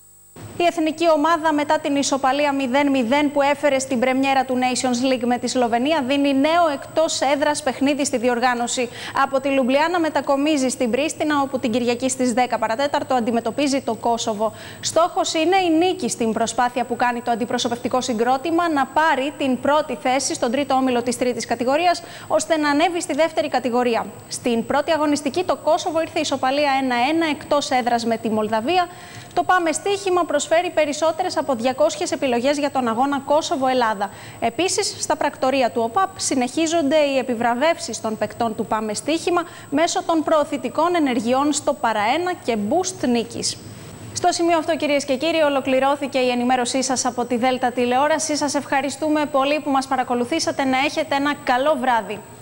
Η εθνική ομάδα μετά την ισοπαλία 0-0 που έφερε στην πρεμιέρα του Nations League με τη Σλοβενία δίνει νέο εκτός έδρας παιχνίδι στη διοργάνωση. Από τη Λουμπλιάνα μετακομίζει στην Πρίστινα, όπου την Κυριακή στις 10 παρατέταρτο αντιμετωπίζει το Κόσοβο. Στόχος είναι η νίκη στην προσπάθεια που κάνει το αντιπροσωπευτικό συγκρότημα να πάρει την πρώτη θέση στον τρίτο όμιλο της τρίτης κατηγορίας, ώστε να ανέβει στη δεύτερη κατηγορία. Στην πρώτη αγωνιστική το Κόσοβο ήρθε ισοπαλία 1-1 εκτός έδρας με τη Μολδαβία. Το Πάμε Στοίχημα προσφέρει περισσότερες από 200 επιλογές για τον αγώνα Κόσοβο-Ελλάδα. Επίσης, στα πρακτορία του ΟΠΑΠ συνεχίζονται οι επιβραβεύσεις των παικτών του Πάμε Στοίχημα μέσω των προωθητικών ενεργειών στο Παραένα και Boost Νίκης. Στο σημείο αυτό, κυρίες και κύριοι, ολοκληρώθηκε η ενημέρωσή σας από τη Δέλτα Τηλεόραση. Σας ευχαριστούμε πολύ που μας παρακολουθήσατε. Να έχετε ένα καλό βράδυ.